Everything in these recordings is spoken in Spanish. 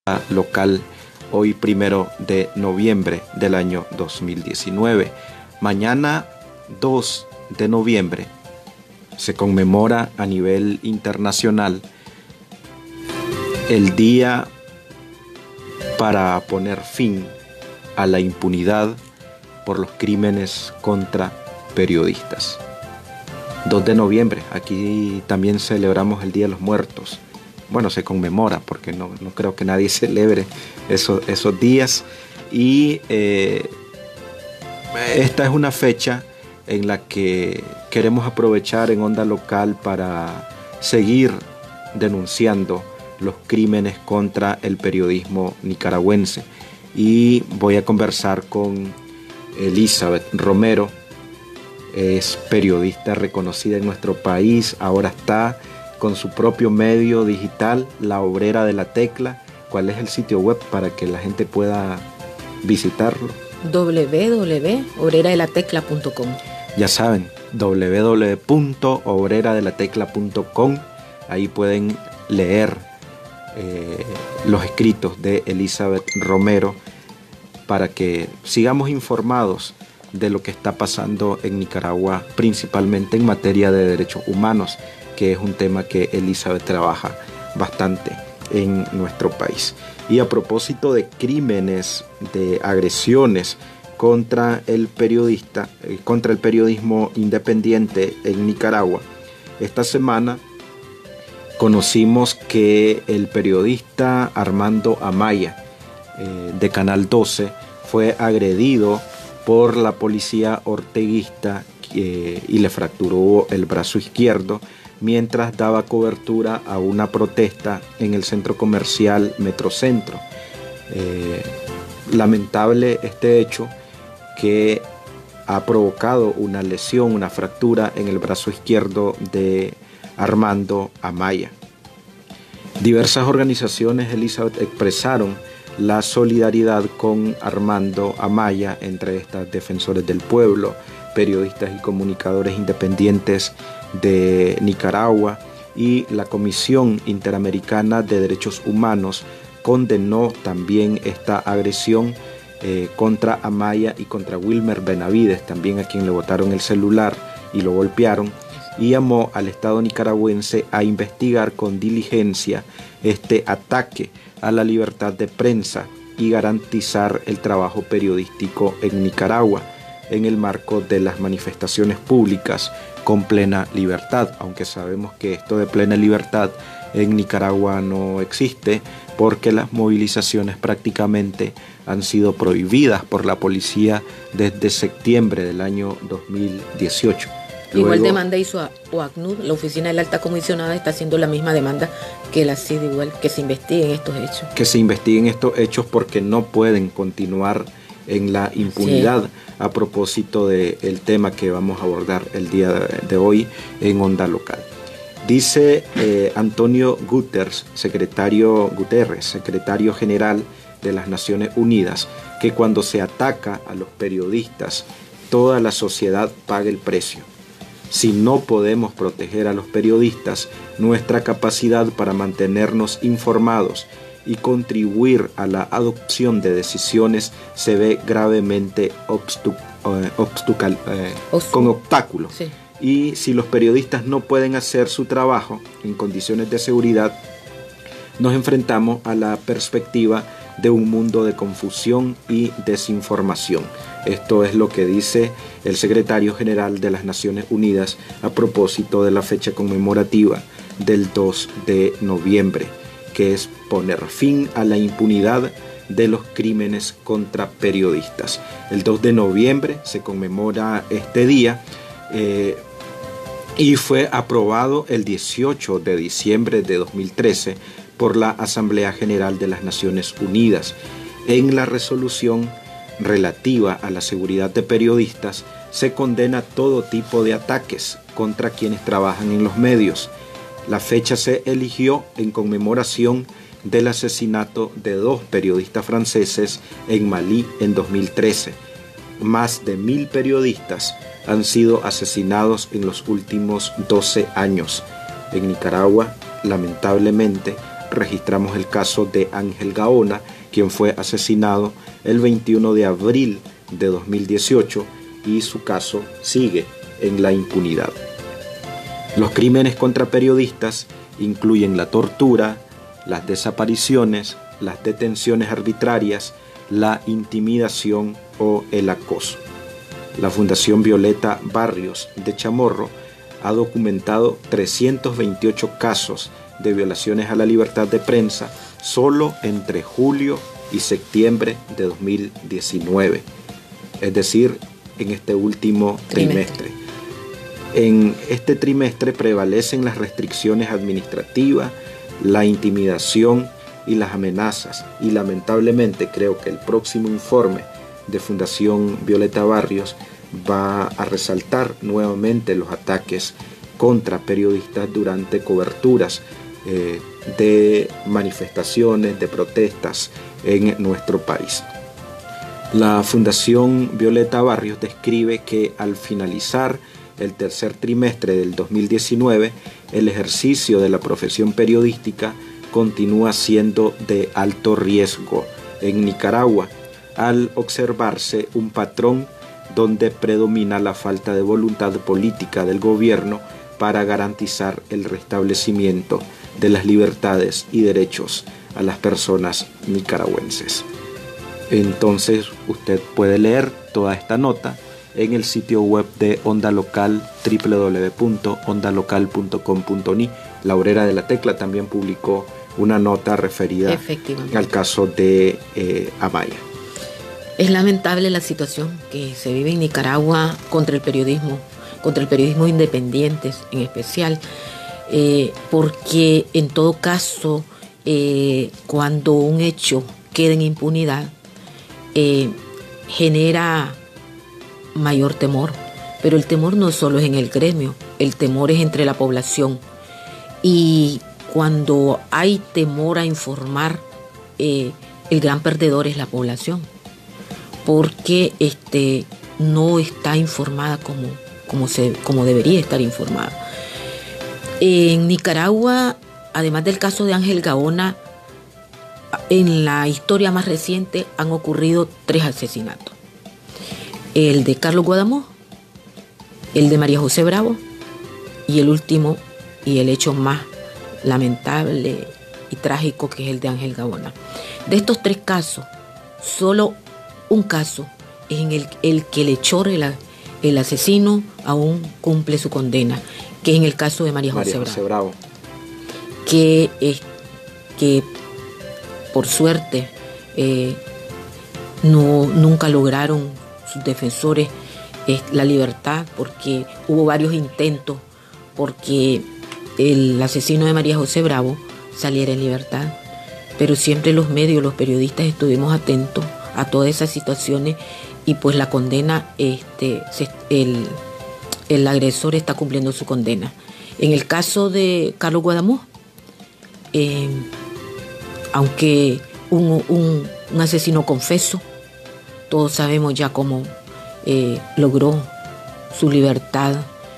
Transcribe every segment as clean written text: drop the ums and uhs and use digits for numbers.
local hoy 1 de noviembre del año 2019. Mañana 2 de noviembre se conmemora a nivel internacional el día para poner fin a la impunidad por los crímenes contra periodistas. 2 de noviembre, aquí también celebramos el Día de los Muertos. Bueno, se conmemora porque no creo que nadie celebre esos días. Y esta es una fecha en la que queremos aprovechar en Onda Local para seguir denunciando los crímenes contra el periodismo nicaragüense. Y voy a conversar con Elizabeth Romero. Es periodista reconocida en nuestro país, ahora está con su propio medio digital, La Obrera de la Tecla. ¿Cuál es el sitio web para que la gente pueda visitarlo? www.obreradelatecla.com. Ya saben, www.obreradelatecla.com. Ahí pueden leer los escritos de Elizabeth Romero para que sigamos informados de lo que está pasando en Nicaragua, principalmente en materia de derechos humanos, que es un tema que Elizabeth trabaja bastante en nuestro país. Y a propósito de crímenes, de agresiones contra el periodismo independiente en Nicaragua, esta semana conocimos que el periodista Armando Amaya, de Canal 12, fue agredido por la policía orteguista y le fracturó el brazo izquierdo mientras daba cobertura a una protesta en el centro comercial Metrocentro. Lamentable este hecho que ha provocado una lesión, una fractura en el brazo izquierdo de Armando Amaya. Diversas organizaciones, Elizabeth, expresaron la solidaridad con Armando Amaya, entre estas defensores del pueblo, periodistas y comunicadores independientes de Nicaragua, y la Comisión Interamericana de Derechos Humanos condenó también esta agresión contra Amaya y contra Wilmer Benavides, también a quien le botaron el celular y lo golpearon, y llamó al Estado nicaragüense a investigar con diligencia este ataque a la libertad de prensa y garantizar el trabajo periodístico en Nicaragua en el marco de las manifestaciones públicas con plena libertad, aunque sabemos que esto de plena libertad en Nicaragua no existe porque las movilizaciones prácticamente han sido prohibidas por la policía desde septiembre del año 2018. Igual demanda hizo OACNUR, la Oficina de la Alta Comisionada está haciendo la misma demanda que la CID, igual, que se investiguen estos hechos. Que se investiguen estos hechos porque no pueden continuar en la impunidad. Sí. A propósito del tema que vamos a abordar el día de hoy en Onda Local. Dice Antonio Guterres, secretario general de las Naciones Unidas, que cuando se ataca a los periodistas, toda la sociedad paga el precio. Si no podemos proteger a los periodistas, nuestra capacidad para mantenernos informados y contribuir a la adopción de decisiones se ve gravemente con obstáculos. Sí. Y si los periodistas no pueden hacer su trabajo en condiciones de seguridad, nos enfrentamos a la perspectiva de un mundo de confusión y desinformación. Esto es lo que dice el secretario general de las Naciones Unidas a propósito de la fecha conmemorativa del 2 de noviembre, que es poner fin a la impunidad de los crímenes contra periodistas. El 2 de noviembre se conmemora este día y fue aprobado el 18 de diciembre de 2013 por la Asamblea General de las Naciones Unidas. En la resolución relativa a la seguridad de periodistas se condena todo tipo de ataques contra quienes trabajan en los medios. La fecha se eligió en conmemoración del asesinato de 2 periodistas franceses en Malí en 2013. Más de 1000 periodistas han sido asesinados en los últimos 12 años. En Nicaragua, lamentablemente, registramos el caso de Ángel Gaona, quien fue asesinado el 21 de abril de 2018 y su caso sigue en la impunidad. Los crímenes contra periodistas incluyen la tortura, las desapariciones, las detenciones arbitrarias, la intimidación o el acoso. La Fundación Violeta Barrios de Chamorro ha documentado 328 casos de violaciones a la libertad de prensa solo entre julio y septiembre de 2019, es decir, en este último trimestre. En este trimestre prevalecen las restricciones administrativas, la intimidación y las amenazas, y lamentablemente creo que el próximo informe de Fundación Violeta Barrios va a resaltar nuevamente los ataques contra periodistas durante coberturas de manifestaciones, de protestas en nuestro país. La Fundación Violeta Barrios describe que al finalizar el tercer trimestre del 2019, el ejercicio de la profesión periodística continúa siendo de alto riesgo en Nicaragua, al observarse un patrón donde predomina la falta de voluntad política del gobierno para garantizar el restablecimiento de las libertades y derechos a las personas nicaragüenses. Entonces usted puede leer toda esta nota en el sitio web de Onda Local, www.ondalocal.com.ni. La Obrera de la Tecla también publicó una nota referida al caso de Amaya. Es lamentable la situación que se vive en Nicaragua contra el periodismo independiente en especial, porque en todo caso, cuando un hecho queda en impunidad, genera mayor temor. Pero el temor no solo es en el gremio, el temor es entre la población. Y cuando hay temor a informar, el gran perdedor es la población, porque no está informada como debería estar informada. En Nicaragua, además del caso de Ángel Gaona, en la historia más reciente han ocurrido 3 asesinatos. El de Carlos Guadamó, el de María José Bravo y el último y el hecho más lamentable y trágico, que es el de Ángel Gaona. De estos 3 casos, solo un caso es en el que el hechor, el asesino, aún cumple su condena, que es en el caso de María José Bravo. Que por suerte nunca lograron sus defensores la libertad, porque hubo varios intentos porque el asesino de María José Bravo saliera en libertad, pero siempre los medios, los periodistas estuvimos atentos a todas esas situaciones y pues la condena, el agresor está cumpliendo su condena. En el caso de Carlos Guadamó, aunque un asesino confeso, todos sabemos ya cómo logró su libertad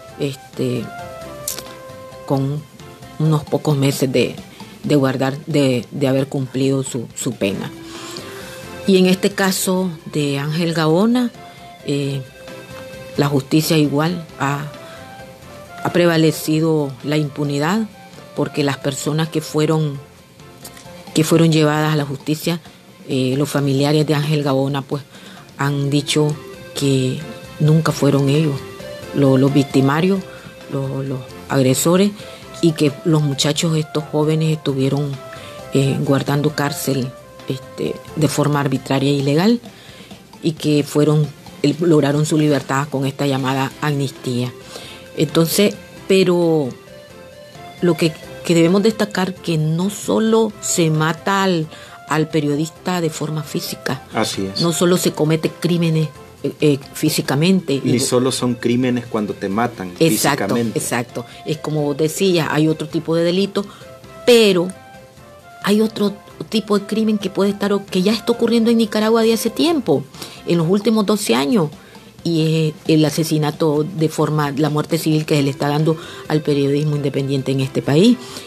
con unos pocos meses de haber cumplido su pena. Y en este caso de Ángel Gaona, la justicia igual ha prevalecido la impunidad, porque las personas que fueron llevadas a la justicia, los familiares de Ángel Gaona, pues han dicho que nunca fueron ellos los victimarios, los agresores, y que los muchachos, estos jóvenes, estuvieron guardando cárcel de forma arbitraria e ilegal, y que lograron su libertad con esta llamada amnistía. Entonces, pero lo que debemos destacar, que no solo se mata al periodista de forma física. Así es. No solo se comete crímenes físicamente. Ni solo son crímenes cuando te matan físicamente. Exacto. Es como vos decías, hay otro tipo de delito, pero hay otro tipo de crimen que ya está ocurriendo en Nicaragua de hace tiempo, en los últimos 12 años, y es el asesinato la muerte civil que se le está dando al periodismo independiente en este país,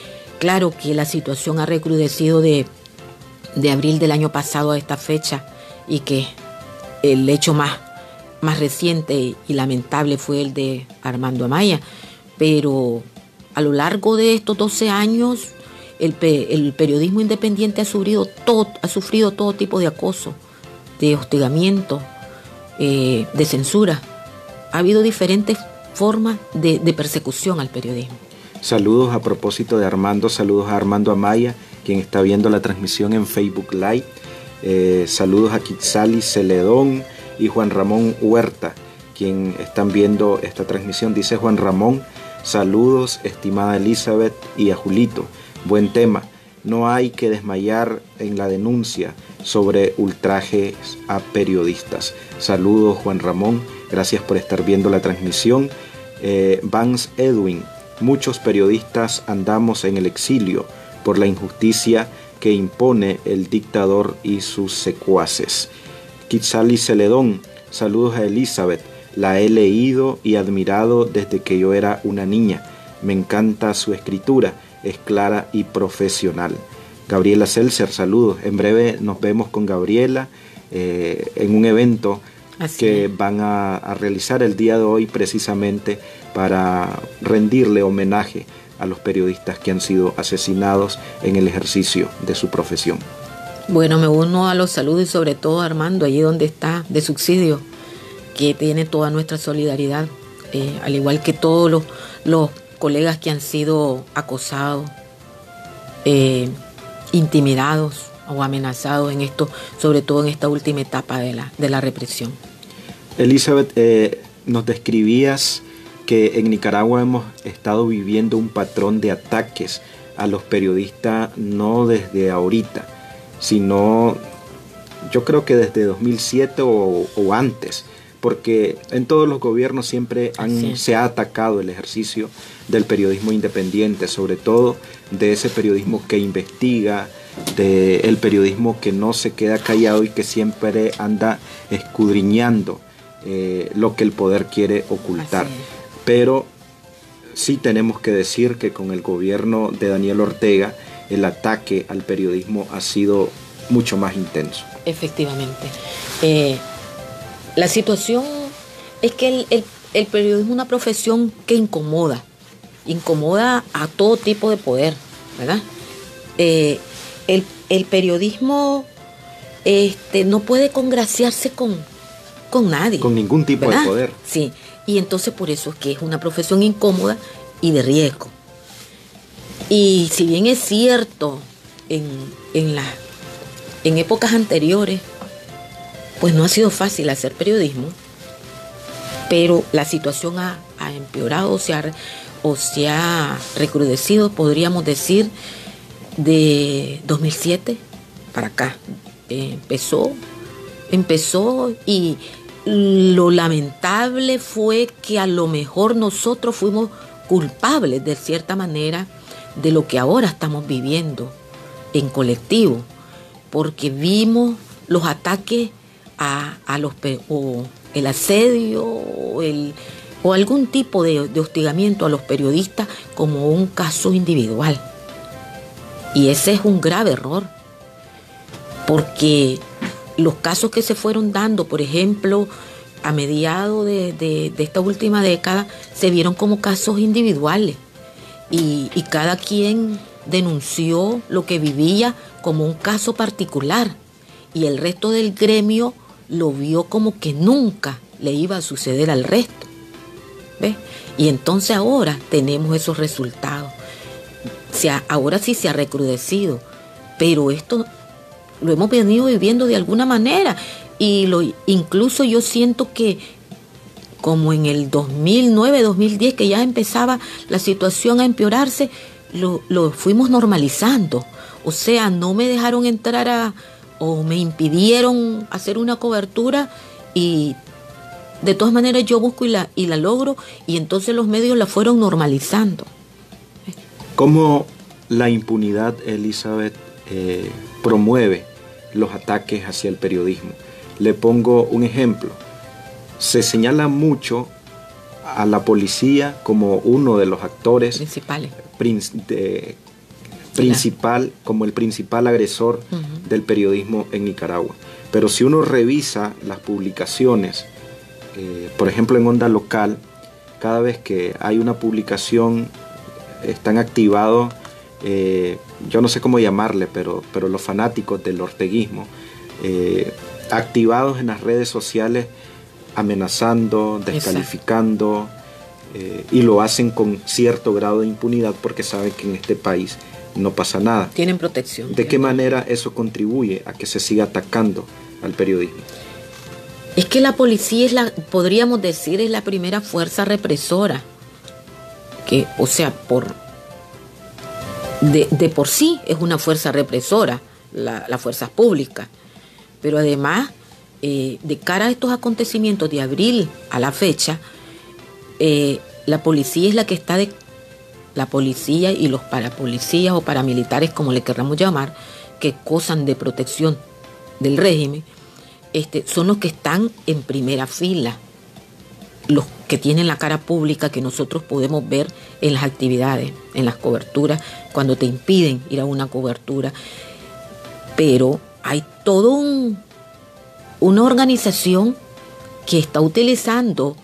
claro que la situación ha recrudecido de abril del año pasado a esta fecha, y que el hecho más reciente y lamentable fue el de Armando Amaya. Pero a lo largo de estos 12 años, el periodismo independiente ha sufrido todo tipo de acoso, de hostigamiento, de censura. Ha habido diferentes formas de persecución al periodismo. Saludos a propósito de Armando, saludos a Armando Amaya, quien está viendo la transmisión en Facebook Live. Saludos a Quetzali Celedón y Juan Ramón Huerta, quien están viendo esta transmisión. Dice Juan Ramón: saludos, estimada Elizabeth, y a Julito. Buen tema. No hay que desmayar en la denuncia sobre ultrajes a periodistas. Saludos, Juan Ramón. Gracias por estar viendo la transmisión. Vance Edwin: muchos periodistas andamos en el exilio por la injusticia que impone el dictador y sus secuaces. Quetzali Celedón: saludos a Elizabeth. La he leído y admirado desde que yo era una niña. Me encanta su escritura, es clara y profesional. Gabriela Seltzer: saludos. En breve nos vemos con Gabriela en un evento que van a realizar el día de hoy, precisamente para rendirle homenaje a los periodistas que han sido asesinados en el ejercicio de su profesión. Bueno, me uno a los saludos, y sobre todo a Armando, allí donde está, de subsidio, que tiene toda nuestra solidaridad, al igual que todos los colegas que han sido acosados, intimidados o amenazados en esto, sobre todo en esta última etapa de la represión. Elizabeth, nos describías que en Nicaragua hemos estado viviendo un patrón de ataques a los periodistas, no desde ahorita, sino yo creo que desde 2007 o antes, porque en todos los gobiernos siempre se ha atacado el ejercicio del periodismo independiente, sobre todo de ese periodismo que investiga, del periodismo que no se queda callado y que siempre anda escudriñando lo que el poder quiere ocultar. Pero sí tenemos que decir que con el gobierno de Daniel Ortega el ataque al periodismo ha sido mucho más intenso. Efectivamente. La situación es que el periodismo es una profesión que incomoda a todo tipo de poder, ¿verdad? El periodismo no puede congraciarse con nadie. Con ningún tipo, ¿verdad?, de poder. Sí, y entonces por eso es que es una profesión incómoda y de riesgo. Y si bien es cierto, en épocas anteriores, pues no ha sido fácil hacer periodismo, pero la situación ha empeorado, o se ha recrudecido, podríamos decir, de 2007 para acá. Empezó y lo lamentable fue que a lo mejor nosotros fuimos culpables de cierta manera de lo que ahora estamos viviendo en colectivo, porque vimos los ataques o el asedio o algún tipo de hostigamiento a los periodistas como un caso individual. Y ese es un grave error, porque los casos que se fueron dando, por ejemplo, a mediados de esta última década, se vieron como casos individuales y cada quien denunció lo que vivía como un caso particular, y el resto del gremio lo vio como que nunca le iba a suceder al resto. ¿Ves? Y entonces ahora tenemos esos resultados. Ahora sí se ha recrudecido, pero esto lo hemos venido viviendo de alguna manera, y incluso yo siento que como en el 2009, 2010, que ya empezaba la situación a empeorarse, lo fuimos normalizando. O sea, no me dejaron entrar o me impidieron hacer una cobertura, y de todas maneras yo busco y la logro, y entonces los medios la fueron normalizando. ¿Cómo la impunidad, Elizabeth, promueve los ataques hacia el periodismo? Le pongo un ejemplo. Se señala mucho a la policía como uno de los actores como el principal agresor del periodismo en Nicaragua. Pero si uno revisa las publicaciones, por ejemplo en Onda Local, cada vez que hay una publicación están activados, yo no sé cómo llamarle, pero los fanáticos del orteguismo, activados en las redes sociales, amenazando, descalificando, y lo hacen con cierto grado de impunidad porque saben que en este país no pasa nada. Tienen protección. ¿De qué manera eso contribuye a que se siga atacando al periodismo? Es que la policía podríamos decir, es la primera fuerza represora. Que, o sea, de por sí es una fuerza represora, las fuerzas públicas. Pero además, de cara a estos acontecimientos de abril a la fecha, la policía es la que está la policía y los parapolicías o paramilitares, como le querramos llamar, que gozan de protección del régimen, son los que están en primera fila, los que tienen la cara pública que nosotros podemos ver en las actividades, en las coberturas, cuando te impiden ir a una cobertura. Pero hay todo una organización que está utilizando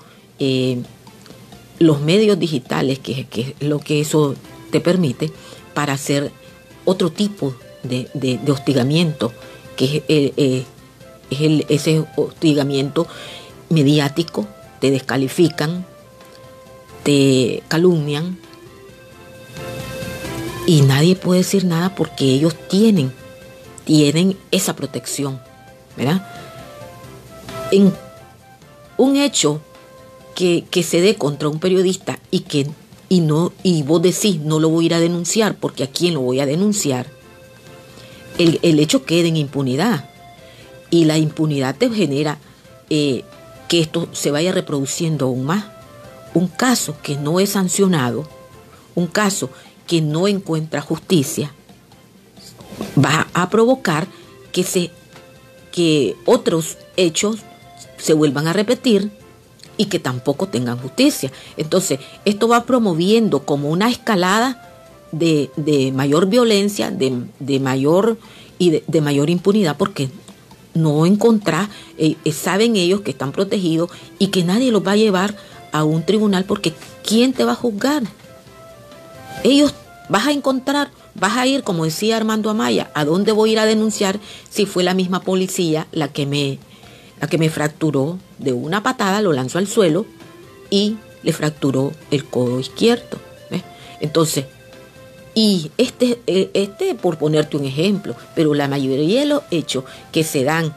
los medios digitales, que es lo que eso te permite, para hacer otro tipo de hostigamiento, que es ese hostigamiento mediático. Te descalifican, te calumnian y nadie puede decir nada porque ellos tienen esa protección, ¿verdad? En un hecho que se dé contra un periodista y vos decís no lo voy a ir a denunciar porque a quién lo voy a denunciar, el hecho queda en impunidad, y la impunidad te genera que esto se vaya reproduciendo aún más. Un caso que no es sancionado, un caso que no encuentra justicia, va a provocar que otros hechos se vuelvan a repetir y que tampoco tengan justicia. Entonces, esto va promoviendo como una escalada de mayor violencia, de mayor impunidad, porque no encontrar, saben ellos que están protegidos y que nadie los va a llevar a un tribunal, porque ¿quién te va a juzgar? Ellos vas a ir, como decía Armando Amaya, ¿a dónde voy a ir a denunciar si fue la misma policía la que me fracturó de una patada, lo lanzó al suelo y le fracturó el codo izquierdo? ¿Ves? Entonces, y por ponerte un ejemplo, pero la mayoría de los hechos que se dan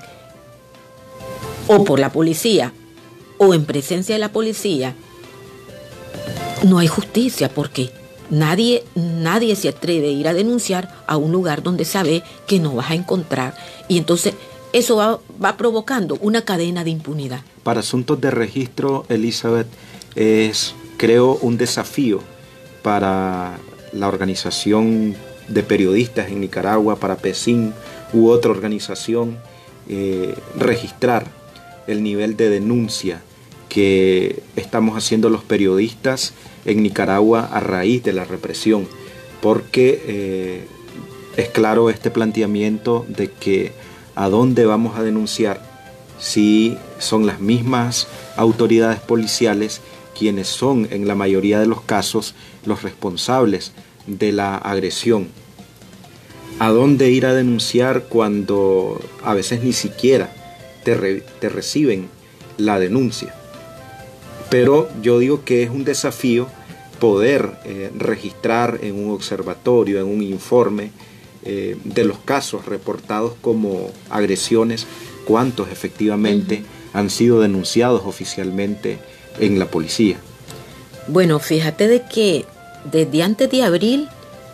o por la policía o en presencia de la policía, no hay justicia, porque nadie se atreve a ir a denunciar a un lugar donde sabe que no vas a encontrar, y entonces eso va provocando una cadena de impunidad. Para asuntos de registro, Elizabeth, es, creo, un desafío para la organización de periodistas en Nicaragua, para PECIN u otra organización, registrar el nivel de denuncia que estamos haciendo los periodistas en Nicaragua a raíz de la represión, porque es claro este planteamiento de que a dónde vamos a denunciar si son las mismas autoridades policiales quienes son en la mayoría de los casos los responsables de la agresión. ¿A dónde ir a denunciar cuando a veces ni siquiera te reciben la denuncia? Pero yo digo que es un desafío poder registrar en un observatorio, en un informe de los casos reportados como agresiones, cuántos efectivamente han sido denunciados oficialmente en la policía. Bueno, fíjate de que desde antes de abril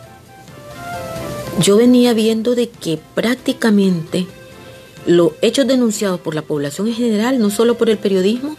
yo venía viendo de que prácticamente los hechos denunciados por la población en general, no solo por el periodismo,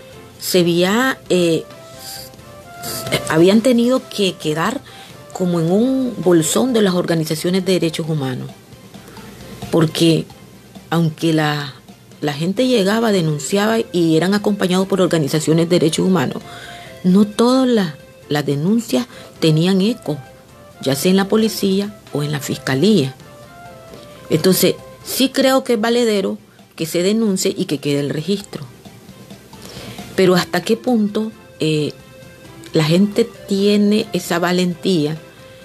habían tenido que quedar como en un bolsón de las organizaciones de derechos humanos, porque aunque la gente llegaba, denunciaba y eran acompañados por organizaciones de derechos humanos, no todas las denuncias tenían eco, ya sea en la policía o en la fiscalía. Entonces, sí creo que es valedero que se denuncie y que quede el registro. Pero ¿hasta qué punto la gente tiene esa valentía?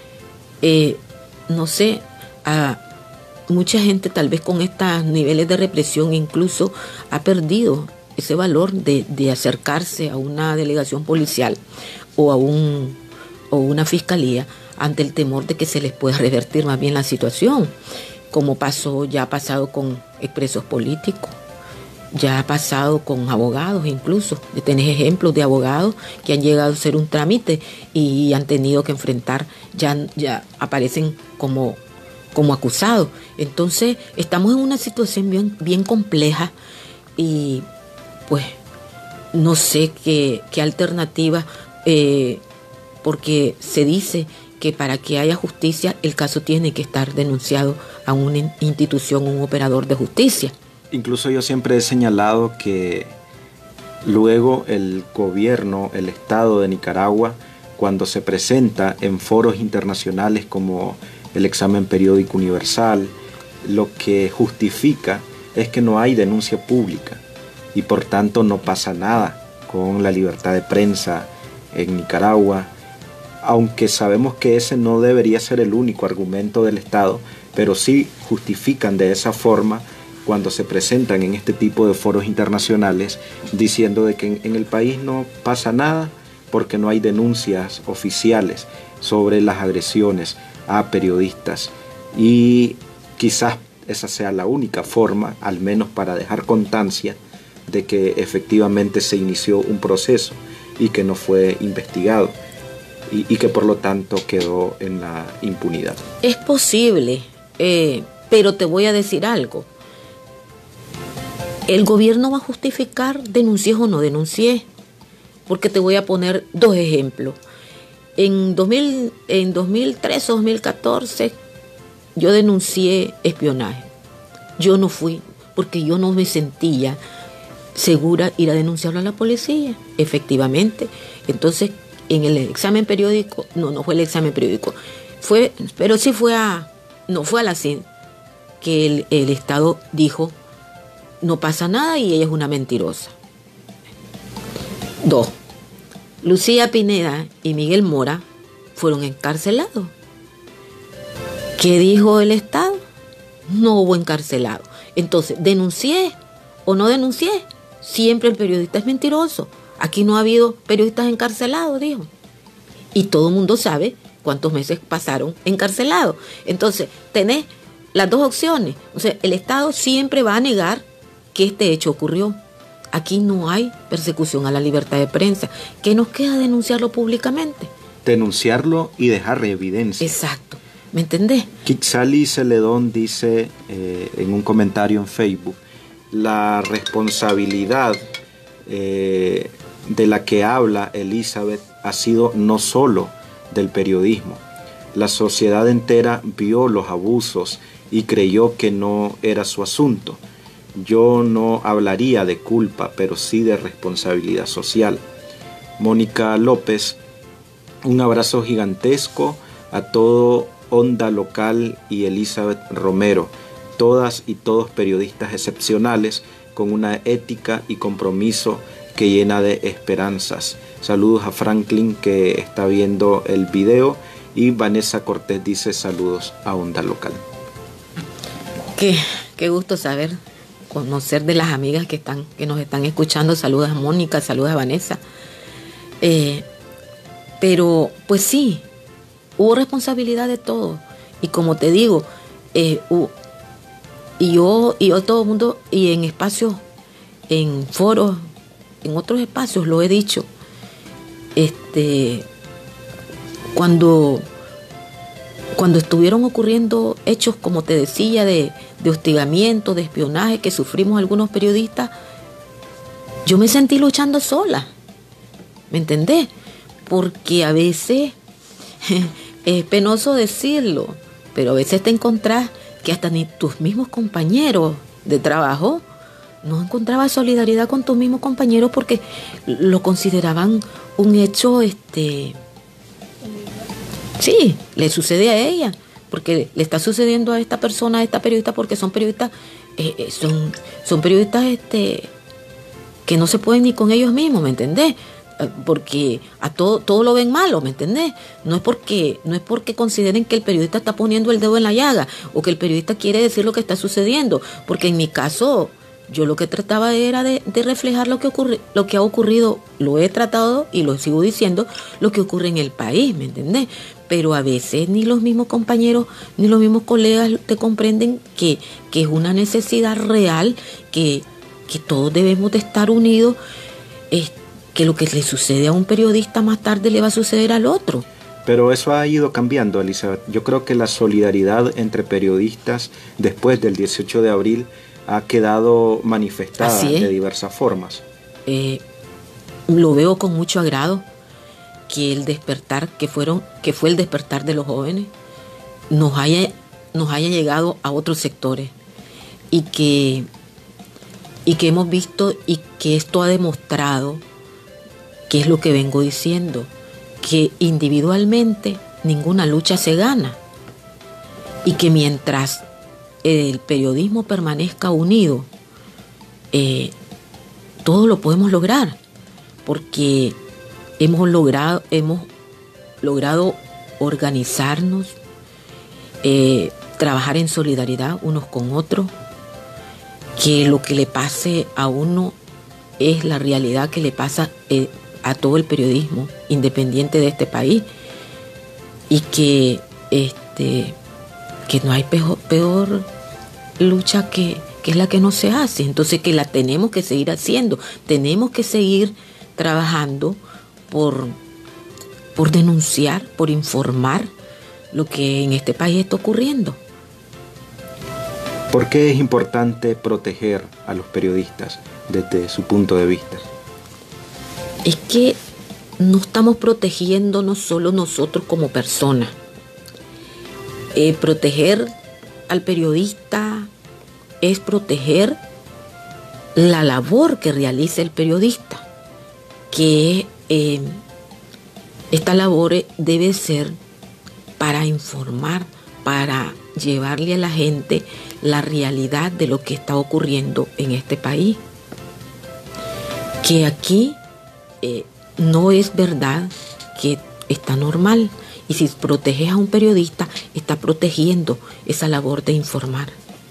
No sé, mucha gente tal vez con estos niveles de represión incluso ha perdido ese valor de acercarse a una delegación policial o a una fiscalía ante el temor de que se les pueda revertir más bien la situación, como ya ha pasado con expresos políticos, ya ha pasado con abogados incluso. Tenés ejemplos de abogados que han llegado a hacer un trámite y han tenido que enfrentar, ya aparecen como acusados. Entonces estamos en una situación bien compleja y pues no sé qué alternativa, porque se dice que para que haya justicia el caso tiene que estar denunciado a una institución, un operador de justicia. Incluso yo siempre he señalado que luego el gobierno, el Estado de Nicaragua, cuando se presenta en foros internacionales como el examen periódico universal, lo que justifica es que no hay denuncia pública y por tanto no pasa nada con la libertad de prensa en Nicaragua, aunque sabemos que ese no debería ser el único argumento del Estado, pero sí justifican de esa forma cuando se presentan en este tipo de foros internacionales diciendo de que en el país no pasa nada porque no hay denuncias oficiales sobre las agresiones a periodistas, y quizás esa sea la única forma, al menos para dejar constancia de que efectivamente se inició un proceso y que no fue investigado y que por lo tanto quedó en la impunidad. Es posible, pero te voy a decir algo. El gobierno va a justificar denuncies o no denuncies, porque te voy a poner 2 ejemplos. En 2013 o 2014 yo denuncié espionaje. Yo no fui porque yo no me sentía segura ir a denunciarlo a la policía, efectivamente. Entonces, en el examen periódico, no fue el examen periódico, pero sí no fue a la CID, que el Estado dijo, no pasa nada y ella es una mentirosa. 2. Lucía Pineda y Miguel Mora fueron encarcelados. ¿Qué dijo el Estado? No hubo encarcelado. Entonces, ¿denuncié o no denuncié? Siempre el periodista es mentiroso. Aquí no ha habido periodistas encarcelados, dijo. Y todo el mundo sabe cuántos meses pasaron encarcelados. Entonces, tenés las 2 opciones. O sea, el Estado siempre va a negar que este hecho ocurrió. Aquí no hay persecución a la libertad de prensa. ¿Qué nos queda? Denunciarlo públicamente. Denunciarlo y dejar evidencia. Exacto. ¿Me entendés? Kixali Celedón dice en un comentario en Facebook, la responsabilidad de la que habla Elizabeth ha sido no solo del periodismo. La sociedad entera vio los abusos y creyó que no era su asunto. Yo no hablaría de culpa, pero sí de responsabilidad social. Mónica López, un abrazo gigantesco a todo Onda Local y Elizabeth Romero, todas y todos periodistas excepcionales con una ética y compromiso que llena de esperanzas. Saludos a Franklin, que está viendo el video, y Vanessa Cortés dice saludos a Onda Local. Qué gusto saber, conocer de las amigas que nos están escuchando. Saludos a Mónica, saludos a Vanessa. Pero pues sí, hubo responsabilidad de todos. Y como te digo, y yo todo el mundo, y en espacios, en foros, en otros espacios lo he dicho, cuando estuvieron ocurriendo hechos, como te decía, de hostigamiento, de espionaje que sufrimos algunos periodistas, yo me sentí luchando sola, ¿me entendés? Porque a veces es penoso decirlo, pero a veces te encontrás que hasta ni tus mismos compañeros de trabajo no encontraban solidaridad con tus mismos compañeros porque lo consideraban un hecho, sí, le sucede a ella, porque le está sucediendo a esta persona, a esta periodista, porque son periodistas, son periodistas que no se pueden ni con ellos mismos, ¿me entendés? Porque a todo lo ven malo, ¿me entendés? No es porque consideren que el periodista está poniendo el dedo en la llaga o que el periodista quiere decir lo que está sucediendo, porque en mi caso yo lo que trataba era de reflejar lo que ha ocurrido, lo he tratado y lo sigo diciendo, lo que ocurre en el país, ¿me entendés? Pero a veces ni los mismos compañeros ni los mismos colegas te comprenden que es una necesidad real, que todos debemos de estar unidos, que lo que le sucede a un periodista más tarde le va a suceder al otro. Pero eso ha ido cambiando, Elizabeth. Yo creo que la solidaridad entre periodistas después del 18 de abril ha quedado manifestada de diversas formas. Lo veo con mucho agrado que el despertar, que fue el despertar de los jóvenes, nos haya llegado a otros sectores y que hemos visto y que esto ha demostrado, que es lo que vengo diciendo, que individualmente ninguna lucha se gana y que mientras el periodismo permanezca unido, todo lo podemos lograr, porque hemos logrado organizarnos, trabajar en solidaridad unos con otros, que lo que le pase a uno es la realidad que le pasa a todo el periodismo independiente de este país, y que no hay peor lucha que es la que no se hace. Entonces, que la tenemos que seguir haciendo, tenemos que seguir trabajando por denunciar, por informar lo que en este país está ocurriendo. ¿Por qué es importante proteger a los periodistas desde su punto de vista? Es que no estamos protegiéndonos solo nosotros como personas. Proteger al periodista es proteger la labor que realiza el periodista, que esta labor debe ser para informar, para llevarle a la gente la realidad de lo que está ocurriendo en este país. Que aquí no es verdad que está normal, y si proteges a un periodista, está protegiendo esa labor de informar.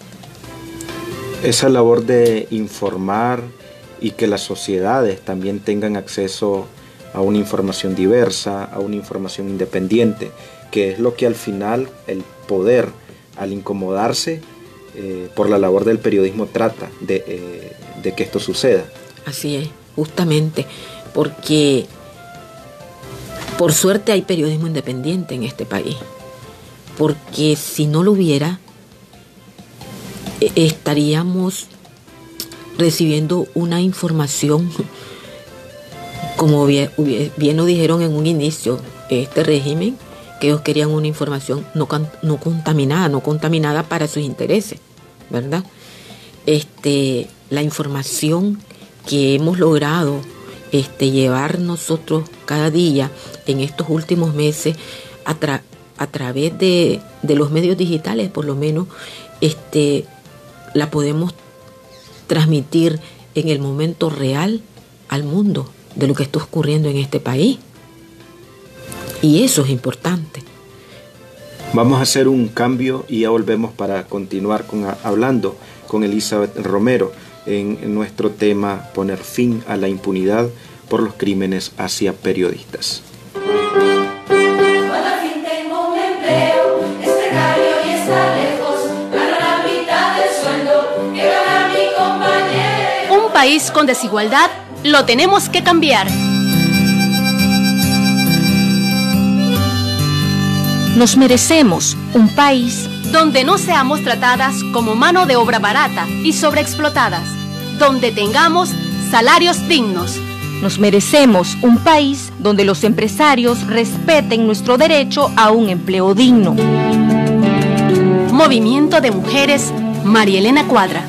Esa labor de informar y que las sociedades también tengan acceso a una información diversa, a una información independiente, que es lo que al final el poder, al incomodarse por la labor del periodismo, trata de que esto suceda. Así es, justamente, porque por suerte hay periodismo independiente en este país, porque si no lo hubiera, estaríamos recibiendo una información, como bien lo dijeron en un inicio, este régimen, que ellos querían una información no contaminada para sus intereses, ¿verdad? La información que hemos logrado llevar nosotros cada día en estos últimos meses a través de los medios digitales, por lo menos, la podemos transmitir en el momento real al mundo de lo que está ocurriendo en este país. Y eso es importante. Vamos a hacer un cambio y ya volvemos para continuar hablando con Elizabeth Romero en nuestro tema: poner fin a la impunidad por los crímenes hacia periodistas. Un país con desigualdad lo tenemos que cambiar. Nos merecemos un país donde no seamos tratadas como mano de obra barata y sobreexplotadas, donde tengamos salarios dignos. Nos merecemos un país donde los empresarios respeten nuestro derecho a un empleo digno. Movimiento de Mujeres, María Elena Cuadra.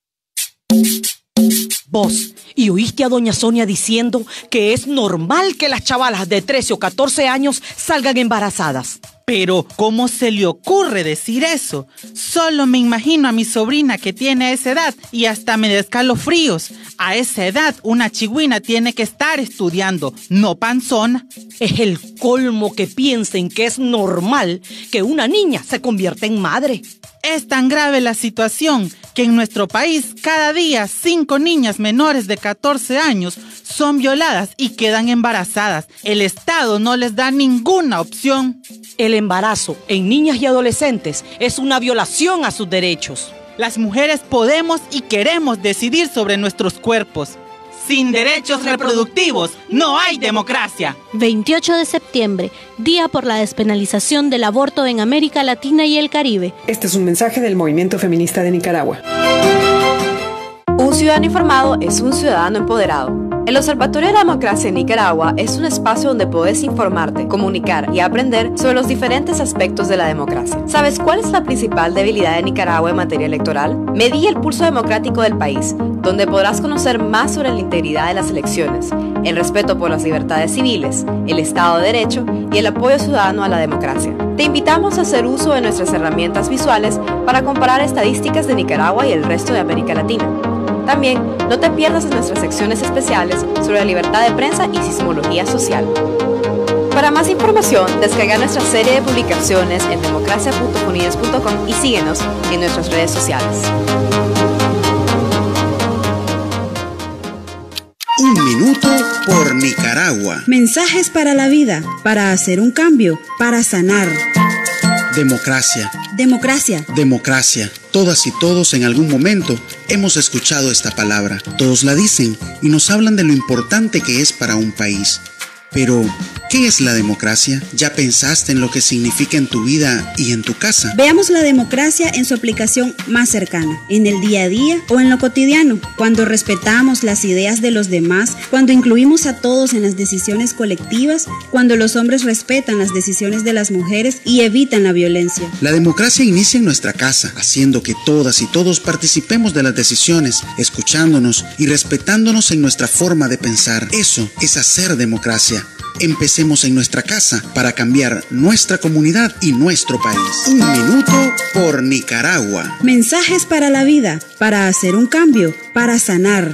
Vos, ¿y oíste a doña Sonia diciendo que es normal que las chavalas de 13 o 14 años salgan embarazadas? Pero, ¿cómo se le ocurre decir eso? Solo me imagino a mi sobrina que tiene esa edad y hasta me da escalofríos. A esa edad, una chigüina tiene que estar estudiando, no panzona. Es el colmo que piensen que es normal que una niña se convierta en madre. Es tan grave la situación que en nuestro país cada día 5 niñas menores de 14 años son violadas y quedan embarazadas. El Estado no les da ninguna opción. El embarazo en niñas y adolescentes es una violación a sus derechos. Las mujeres podemos y queremos decidir sobre nuestros cuerpos. Sin derechos reproductivos no hay democracia. 28 de septiembre, Día por la Despenalización del Aborto en América Latina y el Caribe. Este es un mensaje del Movimiento Feminista de Nicaragua. Un ciudadano informado es un ciudadano empoderado. El Observatorio de la Democracia en Nicaragua es un espacio donde puedes informarte, comunicar y aprender sobre los diferentes aspectos de la democracia. ¿Sabes cuál es la principal debilidad de Nicaragua en materia electoral? Medí el pulso democrático del país, donde podrás conocer más sobre la integridad de las elecciones, el respeto por las libertades civiles, el Estado de Derecho y el apoyo ciudadano a la democracia. Te invitamos a hacer uso de nuestras herramientas visuales para comparar estadísticas de Nicaragua y el resto de América Latina. También no te pierdas en nuestras secciones especiales sobre la libertad de prensa y sismología social. Para más información, descarga nuestra serie de publicaciones en democracia.funides.com y síguenos en nuestras redes sociales. Un minuto por Nicaragua. Mensajes para la vida, para hacer un cambio, para sanar. Democracia. Democracia. Democracia. Todas y todos en algún momento hemos escuchado esta palabra. Todos la dicen y nos hablan de lo importante que es para un país. Pero, ¿qué es la democracia? ¿Ya pensaste en lo que significa en tu vida y en tu casa? Veamos la democracia en su aplicación más cercana, en el día a día o en lo cotidiano, cuando respetamos las ideas de los demás, cuando incluimos a todos en las decisiones colectivas, cuando los hombres respetan las decisiones de las mujeres y evitan la violencia. La democracia inicia en nuestra casa, haciendo que todas y todos participemos de las decisiones, escuchándonos y respetándonos en nuestra forma de pensar. Eso es hacer democracia. Empecemos en nuestra casa para cambiar nuestra comunidad y nuestro país. Un minuto por Nicaragua. Mensajes para la vida, para hacer un cambio, para sanar.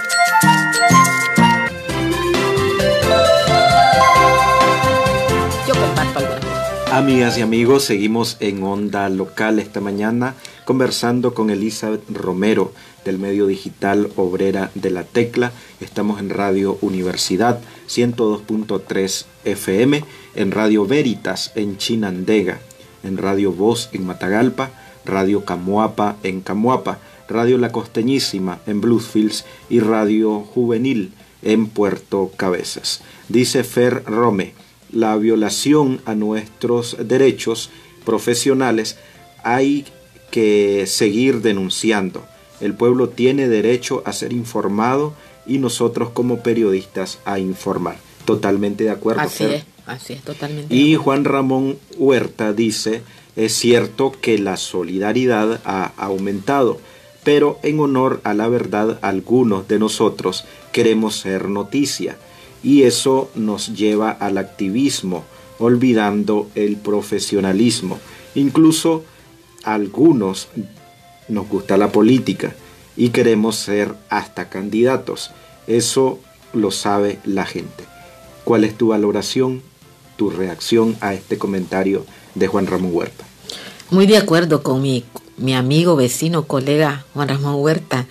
Yo comparto algunas cosas. Amigas y amigos, seguimos en Onda Local esta mañana conversando con Elizabeth Romero del medio digital Obrera de la Tecla. Estamos en Radio Universidad 102.3 FM, en Radio Veritas en Chinandega, en Radio Voz en Matagalpa, Radio Camuapa en Camuapa, Radio La Costeñísima en Bluefields y Radio Juvenil en Puerto Cabezas. Dice Fer Rome, la violación a nuestros derechos profesionales hay que seguir denunciando. El pueblo tiene derecho a ser informado y nosotros como periodistas a informar. Totalmente de acuerdo. Así es, totalmente. Y Juan Ramón Huerta dice, es cierto que la solidaridad ha aumentado, pero en honor a la verdad, algunos de nosotros queremos ser noticia. Y eso nos lleva al activismo, olvidando el profesionalismo. Incluso algunos nos gusta la política y queremos ser hasta candidatos. Eso lo sabe la gente. ¿Cuál es tu valoración, tu reacción a este comentario de Juan Ramón Huerta? Muy de acuerdo con mi amigo, vecino, colega Juan Ramón Huerta.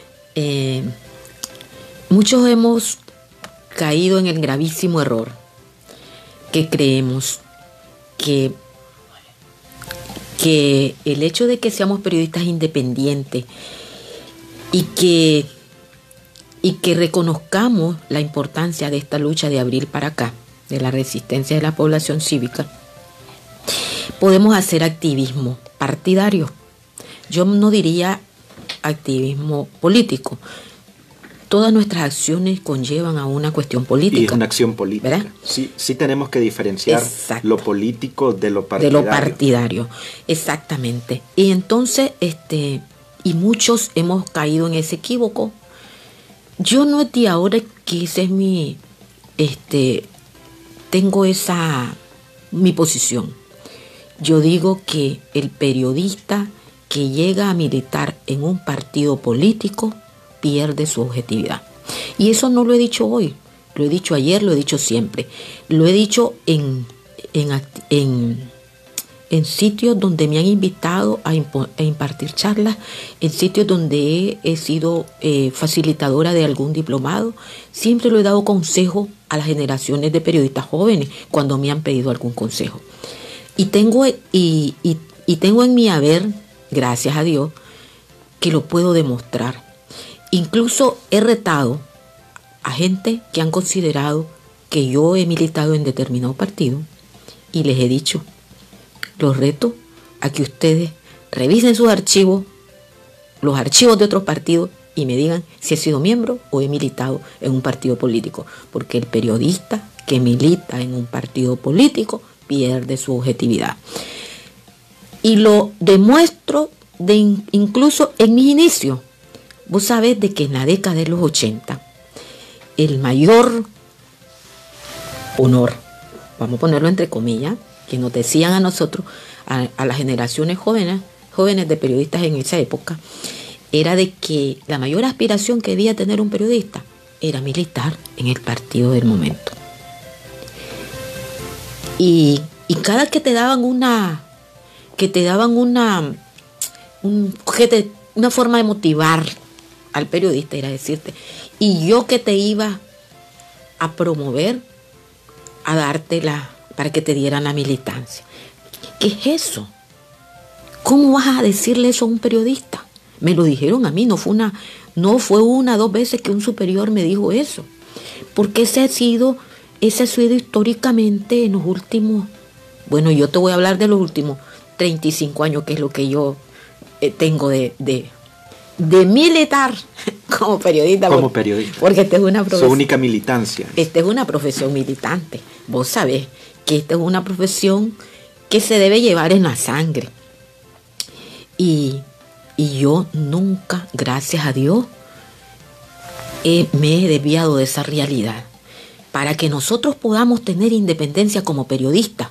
Muchos hemos caído en el gravísimo error que creemos que el hecho de que seamos periodistas independientes y que reconozcamos la importancia de esta lucha de abril para acá, de la resistencia de la población cívica, podemos hacer activismo partidario. Yo no diría activismo político. Todas nuestras acciones conllevan a una cuestión política. Y es una acción política. ¿Verdad? Sí tenemos que diferenciar lo político de lo partidario. De lo partidario, exactamente. Y entonces, y muchos hemos caído en ese equívoco. Yo no es de ahora que ese es mi, tengo mi posición. Yo digo que el periodista que llega a militar en un partido político pierde su objetividad. Y eso no lo he dicho hoy, lo he dicho ayer, lo he dicho siempre. Lo he dicho en sitios donde me han invitado a impartir charlas, en sitios donde he sido facilitadora de algún diplomado. Siempre lo he dado consejo a las generaciones de periodistas jóvenes cuando me han pedido algún consejo. Y tengo en mi haber, gracias a Dios, que lo puedo demostrar. Incluso he retado a gente que han considerado que yo he militado en determinado partido y les he dicho, los reto a que ustedes revisen sus archivos, los archivos de otros partidos, y me digan si he sido miembro o he militado en un partido político. Porque el periodista que milita en un partido político pierde su objetividad. Y lo demuestro incluso en mis inicios. Vos sabés de que en la década de los 80, el mayor honor, vamos a ponerlo entre comillas, que nos decían a nosotros, a las generaciones jóvenes de periodistas en esa época, era de que la mayor aspiración que debía tener un periodista era militar en el partido del momento. Y cada que te daban una forma de motivar al periodista, era decirte, y yo que te iba a promover, a dártela para que te dieran la militancia. ¿Qué es eso? ¿Cómo vas a decirle eso a un periodista? Me lo dijeron a mí, no fue una, 2 veces que un superior me dijo eso. Porque ese ha sido históricamente en los últimos, bueno, yo te voy a hablar de los últimos 35 años, que es lo que yo tengo de militar como periodista. Como periodista. Porque esta es una profesión. Su única militancia. Esta es una profesión militante. Vos sabés que esta es una profesión que se debe llevar en la sangre. Y yo nunca, gracias a Dios, me he desviado de esa realidad. Para que nosotros podamos tener independencia como periodistas,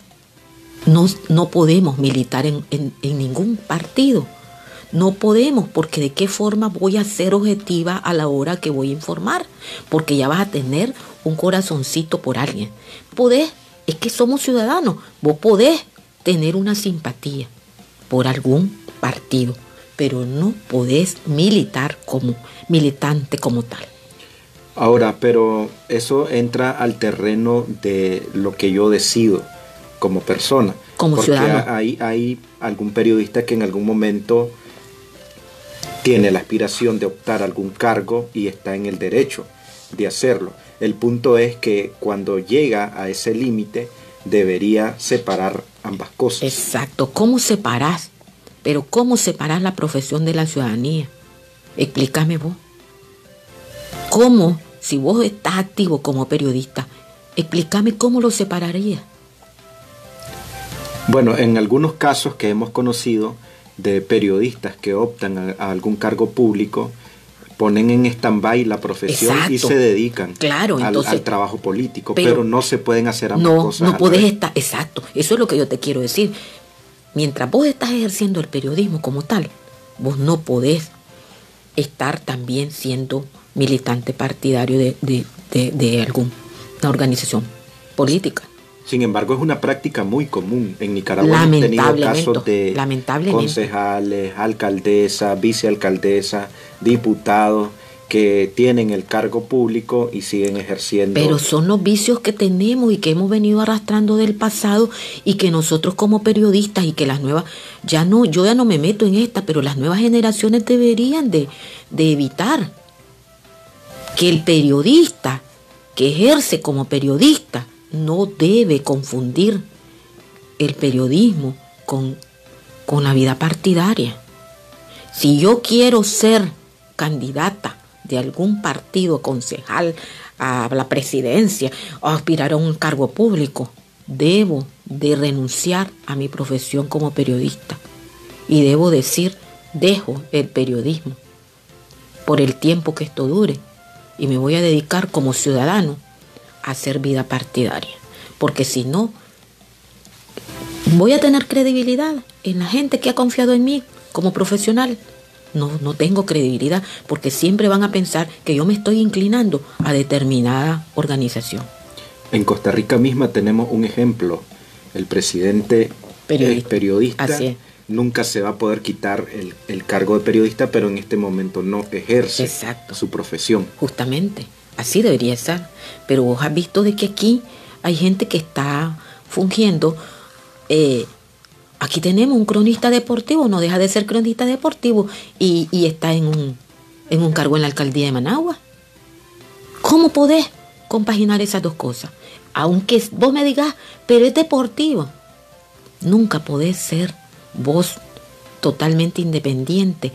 no podemos militar en ningún partido. No podemos, porque de qué forma voy a ser objetiva a la hora que voy a informar, porque ya vas a tener un corazoncito por alguien. Es que somos ciudadanos, vos podés tener una simpatía por algún partido, pero no podés militar como militante como tal. Ahora, pero eso entra al terreno de lo que yo decido como persona. Como ciudadano. Porque hay algún periodista que en algún momento tiene la aspiración de optar a algún cargo y está en el derecho de hacerlo. El punto es que cuando llega a ese límite debería separar ambas cosas. Exacto. ¿Cómo separás? Pero ¿cómo separás la profesión de la ciudadanía? Explícame vos. ¿Cómo? Si vos estás activo como periodista, explícame cómo lo separarías. Bueno, en algunos casos que hemos conocido de periodistas que optan a algún cargo público, ponen en stand-by la profesión. Exacto. Y se dedican al trabajo político, pero no se pueden hacer ambas cosas. No podés estar, exacto, eso es lo que yo te quiero decir. Mientras vos estás ejerciendo el periodismo como tal, vos no podés estar también siendo militante partidario de alguna organización política. Sin embargo, es una práctica muy común. En Nicaragua hemos tenido casos de concejales, alcaldesas, vicealcaldesas, diputados que tienen el cargo público y siguen ejerciendo. Pero son los vicios que tenemos y que hemos venido arrastrando del pasado y que nosotros como periodistas y que las nuevas, yo ya no me meto en esta, pero las nuevas generaciones deberían de evitar que el periodista que ejerce como periodista no debe confundir el periodismo con la vida partidaria. Si yo quiero ser candidata de algún partido, concejal, a la presidencia o aspirar a un cargo público, debo de renunciar a mi profesión como periodista y debo decir, dejo el periodismo por el tiempo que esto dure y me voy a dedicar como ciudadano a hacer vida partidaria, porque si no, ¿voy a tener credibilidad en la gente que ha confiado en mí como profesional? No tengo credibilidad, porque siempre van a pensar que yo me estoy inclinando a determinada organización. En Costa Rica misma tenemos un ejemplo. El presidente es periodista. Así es. Nunca se va a poder quitar el cargo de periodista, pero en este momento no ejerce su profesión. Justamente, así debería ser. Pero vos has visto de que aquí hay gente que está fungiendo. Aquí tenemos un cronista deportivo, no deja de ser cronista deportivo, y está en un cargo en la alcaldía de Managua. ¿Cómo podés compaginar esas dos cosas? Aunque vos me digas, pero es deportivo. Nunca podés ser vos totalmente independiente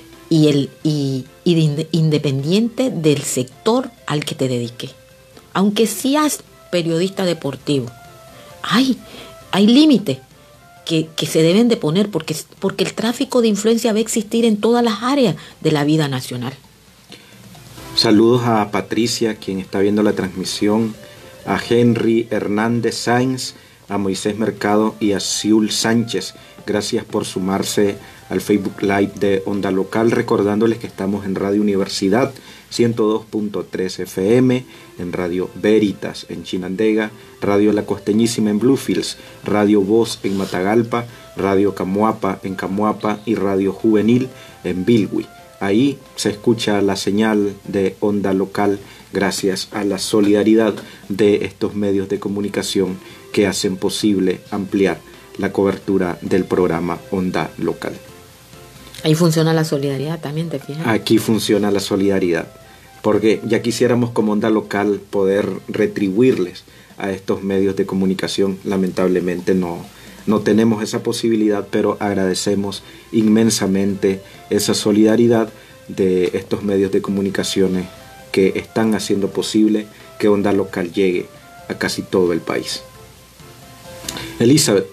independiente del sector al que te dedique. Aunque seas periodista deportivo, hay límites que se deben de poner, porque el tráfico de influencia va a existir en todas las áreas de la vida nacional. Saludos a Patricia, quien está viendo la transmisión, a Henry Hernández Sáenz, a Moisés Mercado y a Siul Sánchez. Gracias por sumarse al Facebook Live de Onda Local, recordándoles que estamos en Radio Universidad 102.3 FM, en Radio Veritas en Chinandega, Radio La Costeñísima en Bluefields, Radio Voz en Matagalpa, Radio Camuapa en Camuapa y Radio Juvenil en Bilwi. Ahí se escucha la señal de Onda Local gracias a la solidaridad de estos medios de comunicación que hacen posible ampliar la cobertura del programa Onda Local. Ahí funciona la solidaridad también, ¿te fijas? Aquí funciona la solidaridad, porque ya quisiéramos como Onda Local poder retribuirles a estos medios de comunicación. Lamentablemente no tenemos esa posibilidad, pero agradecemos inmensamente esa solidaridad de estos medios de comunicaciones que están haciendo posible que Onda Local llegue a casi todo el país. Elizabeth,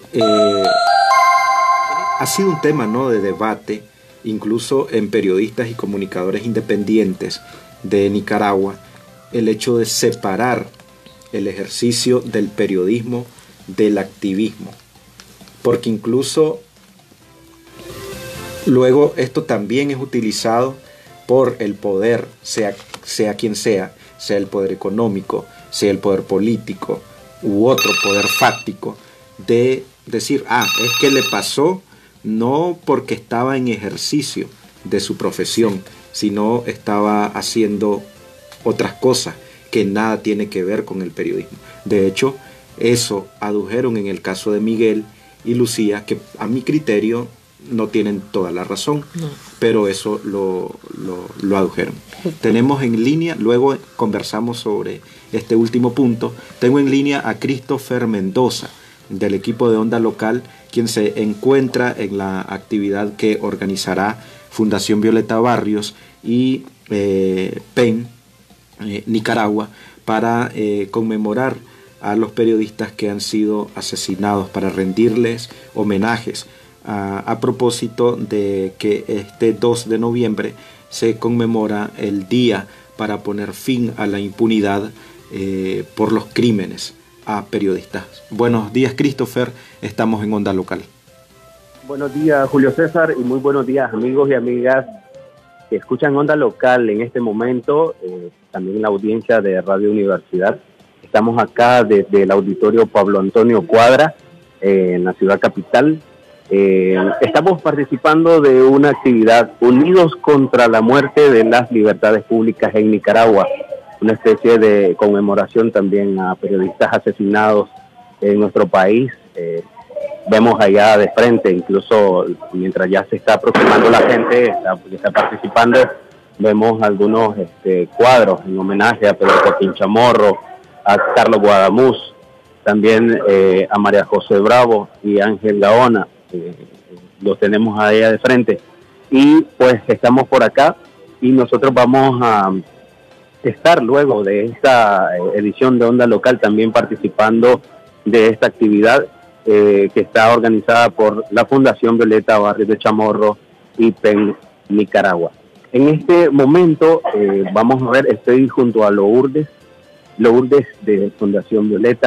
ha sido un tema, ¿no?, de debate, incluso en periodistas y comunicadores independientes de Nicaragua, el hecho de separar el ejercicio del periodismo del activismo, porque incluso luego esto también es utilizado por el poder, sea quien sea el poder económico, sea el poder político u otro poder fáctico, de decir, es que le pasó no porque estaba en ejercicio de su profesión, sino estaba haciendo otras cosas que nada tiene que ver con el periodismo. De hecho, eso adujeron en el caso de Miguel y Lucía, que a mi criterio no tienen toda la razón, pero eso lo adujeron. Tenemos en línea, luego conversamos sobre este último punto, tengo en línea a Christopher Mendoza, del equipo de Onda Local, quien se encuentra en la actividad que organizará Fundación Violeta Barrios y PEN Nicaragua para conmemorar a los periodistas que han sido asesinados, para rendirles homenajes a propósito de que este 2 de noviembre se conmemora el día para poner fin a la impunidad por los crímenes a periodistas. Buenos días, Christopher, estamos en Onda Local. Buenos días, Julio César, y muy buenos días, amigos y amigas que escuchan Onda Local en este momento, también la audiencia de Radio Universidad. Estamos acá desde el auditorio Pablo Antonio Cuadra, en la ciudad capital. Estamos participando de una actividad Unidos contra la muerte de las libertades públicas en Nicaragua, una especie de conmemoración también a periodistas asesinados en nuestro país. Vemos allá de frente, incluso mientras ya se está aproximando la gente, está participando, vemos algunos cuadros en homenaje a Pedro Joaquín Chamorro, a Carlos Guadamuz, también a María José Bravo y Ángel Gaona. Los tenemos allá de frente. Y pues estamos por acá y nosotros vamos a estar luego de esta edición de Onda Local también participando de esta actividad que está organizada por la Fundación Violeta Barrios de Chamorro y PEN Nicaragua. En este momento vamos a ver, estoy junto a Lourdes de Fundación Violeta,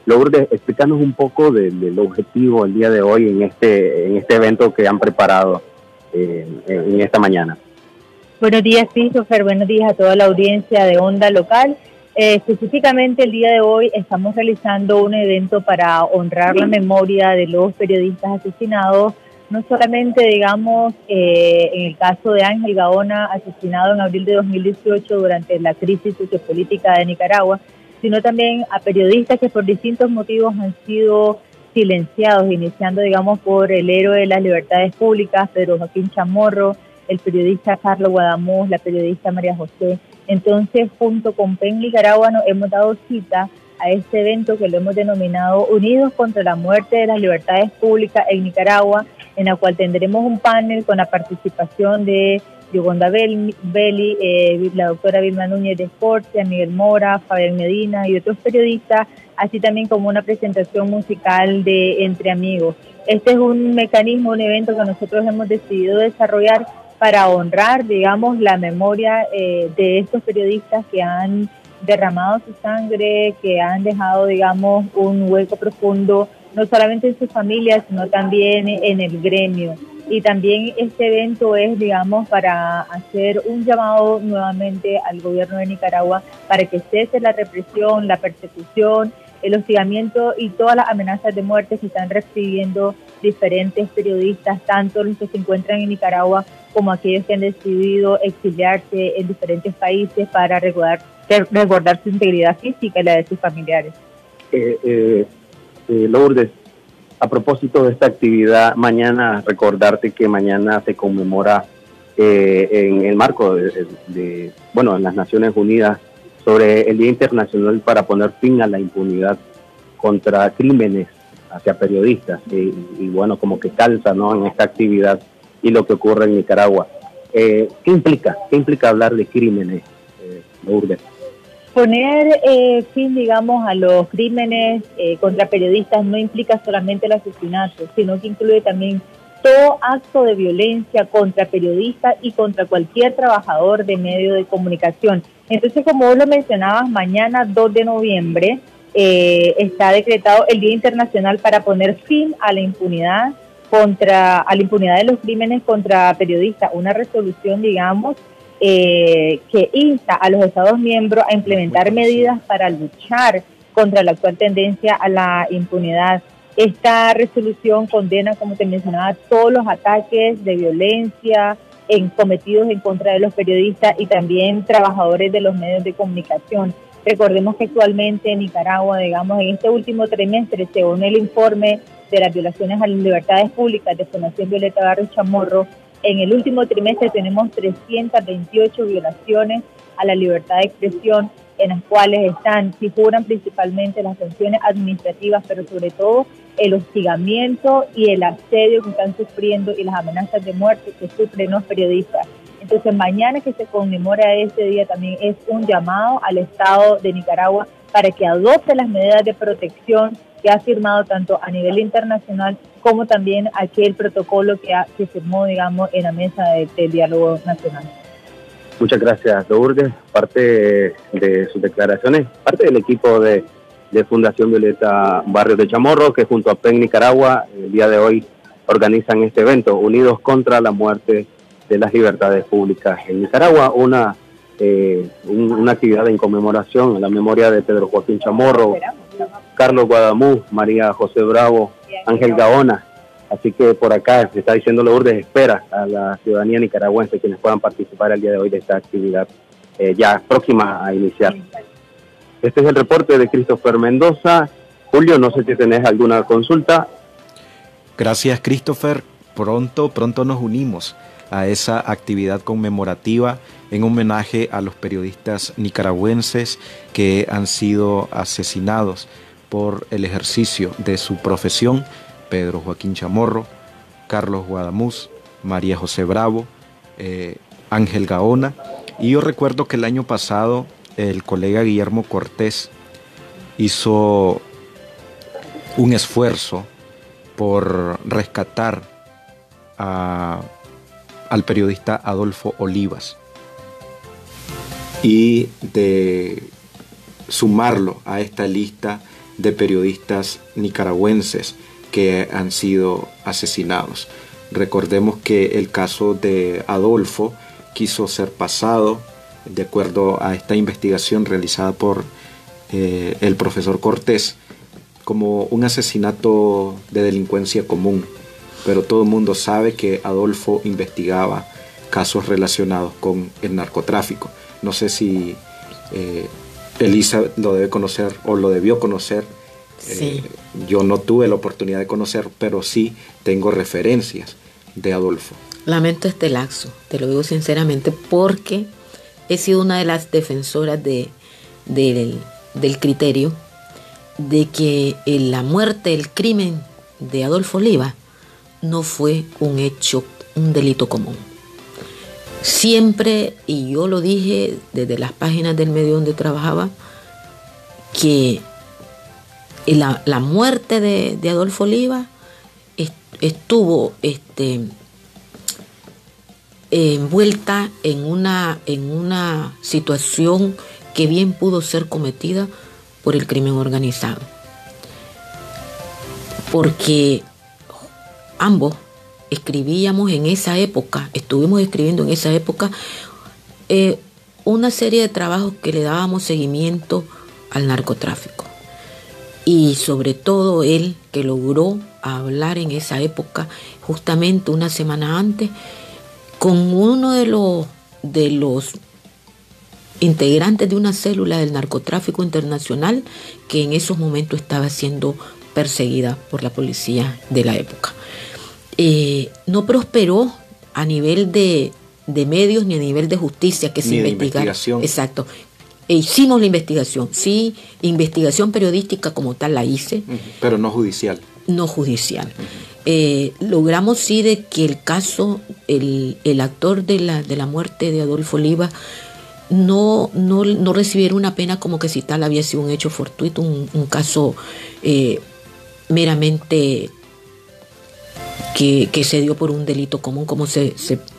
Lourdes, explícanos un poco del objetivo el día de hoy en este evento que han preparado en esta mañana. Buenos días, Christopher. Buenos días a toda la audiencia de Onda Local. Específicamente el día de hoy estamos realizando un evento para honrar la memoria de los periodistas asesinados, no solamente, digamos, en el caso de Ángel Gaona, asesinado en abril de 2018 durante la crisis sociopolítica de Nicaragua, sino también a periodistas que por distintos motivos han sido silenciados, iniciando, digamos, por el héroe de las libertades públicas, Pedro Joaquín Chamorro, el periodista Carlos Guadamuz, la periodista María José. Entonces, junto con PEN Nicaragua nos hemos dado cita a este evento que lo hemos denominado Unidos contra la muerte de las libertades públicas en Nicaragua, en la cual tendremos un panel con la participación de Yogonda Belli, la doctora Vilma Núñez de Escorcia, Miguel Mora, Fabián Medina y otros periodistas, así también como una presentación musical de Entre Amigos. Este es un mecanismo, un evento que nosotros hemos decidido desarrollar para honrar, digamos, la memoria de estos periodistas que han derramado su sangre, que han dejado, digamos, un hueco profundo, no solamente en sus familias, sino también en el gremio. Y también este evento es, digamos, para hacer un llamado nuevamente al gobierno de Nicaragua para que cese la represión, la persecución, el hostigamiento y todas las amenazas de muerte que están recibiendo diferentes periodistas, tanto los que se encuentran en Nicaragua como aquellos que han decidido exiliarse en diferentes países para resguardar su integridad física y la de sus familiares. Lourdes, a propósito de esta actividad, mañana, recordarte que mañana se conmemora en el marco de en las Naciones Unidas, sobre el Día Internacional para poner fin a la impunidad contra crímenes hacia periodistas, y bueno, como que calza, ¿no?, en esta actividad y lo que ocurre en Nicaragua. ¿Qué implica hablar de crímenes, Lourdes? Poner fin, digamos, a los crímenes contra periodistas no implica solamente el asesinato, sino que incluye también todo acto de violencia contra periodistas y contra cualquier trabajador de medio de comunicación. Entonces, como vos lo mencionabas, mañana 2 de noviembre está decretado el Día Internacional para poner fin a la impunidad de los crímenes contra periodistas. Una resolución, digamos, que insta a los Estados miembros a implementar medidas para luchar contra la actual tendencia a la impunidad. Esta resolución condena, como te mencionaba, todos los ataques de violencia cometidos en contra de los periodistas y también trabajadores de los medios de comunicación. Recordemos que actualmente en Nicaragua, digamos, en este último trimestre, según el informe de las violaciones a las libertades públicas de Fundación Violeta Barrios Chamorro, en el último trimestre tenemos 328 violaciones a la libertad de expresión, en las cuales figuran principalmente las sanciones administrativas, pero sobre todo el hostigamiento y el asedio que están sufriendo y las amenazas de muerte que sufren los periodistas. Entonces, mañana que se conmemora este día también es un llamado al Estado de Nicaragua para que adopte las medidas de protección que ha firmado tanto a nivel internacional como también aquel protocolo que firmó, digamos, en la mesa del diálogo nacional. Muchas gracias, Lourdes. Parte de sus declaraciones, parte del equipo de Fundación Violeta Barrios de Chamorro, que junto a PEN Nicaragua el día de hoy organizan este evento, Unidos contra la muerte de las libertades públicas en Nicaragua, una actividad en conmemoración a la memoria de Pedro Joaquín Chamorro, Carlos Guadamuz, María José Bravo, Ángel Gaona. Así que por acá se está diciendo Lourdes, espera a la ciudadanía nicaragüense quienes puedan participar el día de hoy de esta actividad ya próxima a iniciar. Este es el reporte de Christopher Mendoza. Julio, no sé si tenés alguna consulta. Gracias, Christopher. Pronto nos unimos a esa actividad conmemorativa en homenaje a los periodistas nicaragüenses que han sido asesinados por el ejercicio de su profesión: Pedro Joaquín Chamorro, Carlos Guadamuz, María José Bravo, Ángel Gaona. Y yo recuerdo que el año pasado el colega Guillermo Cortés hizo un esfuerzo por rescatar al periodista Adolfo Olivas y de sumarlo a esta lista de periodistas nicaragüenses que han sido asesinados. Recordemos que el caso de Adolfo quiso ser pasado, de acuerdo a esta investigación realizada por el profesor Cortés, como un asesinato de delincuencia común, pero todo el mundo sabe que Adolfo investigaba casos relacionados con el narcotráfico. No sé si Elisa lo debe conocer o lo debió conocer. Sí. Yo no tuve la oportunidad de conocer, pero sí tengo referencias de Adolfo. Lamento este laxo, te lo digo sinceramente, porque he sido una de las defensoras del criterio de que la muerte, el crimen de Adolfo Oliva no fue un hecho, un delito común. Siempre, y yo lo dije desde las páginas del medio donde trabajaba, que la muerte de Adolfo Oliva estuvo envuelta en una situación que bien pudo ser cometida por el crimen organizado, porque ambos escribíamos en esa época, estuvimos escribiendo en esa época una serie de trabajos que le dábamos seguimiento al narcotráfico, y sobre todo él, que logró hablar en esa época, justamente una semana antes, con uno de los integrantes de una célula del narcotráfico internacional que en esos momentos estaba siendo perseguida por la policía de la época. No prosperó a nivel de medios ni a nivel de justicia que se investigara. Exacto. Hicimos la investigación, sí, investigación periodística como tal la hice. Pero no judicial. No judicial. Logramos sí de que el caso, el actor de la muerte de Adolfo Oliva no recibiera una pena como que si tal había sido un hecho fortuito, un caso meramente que se dio por un delito común, como se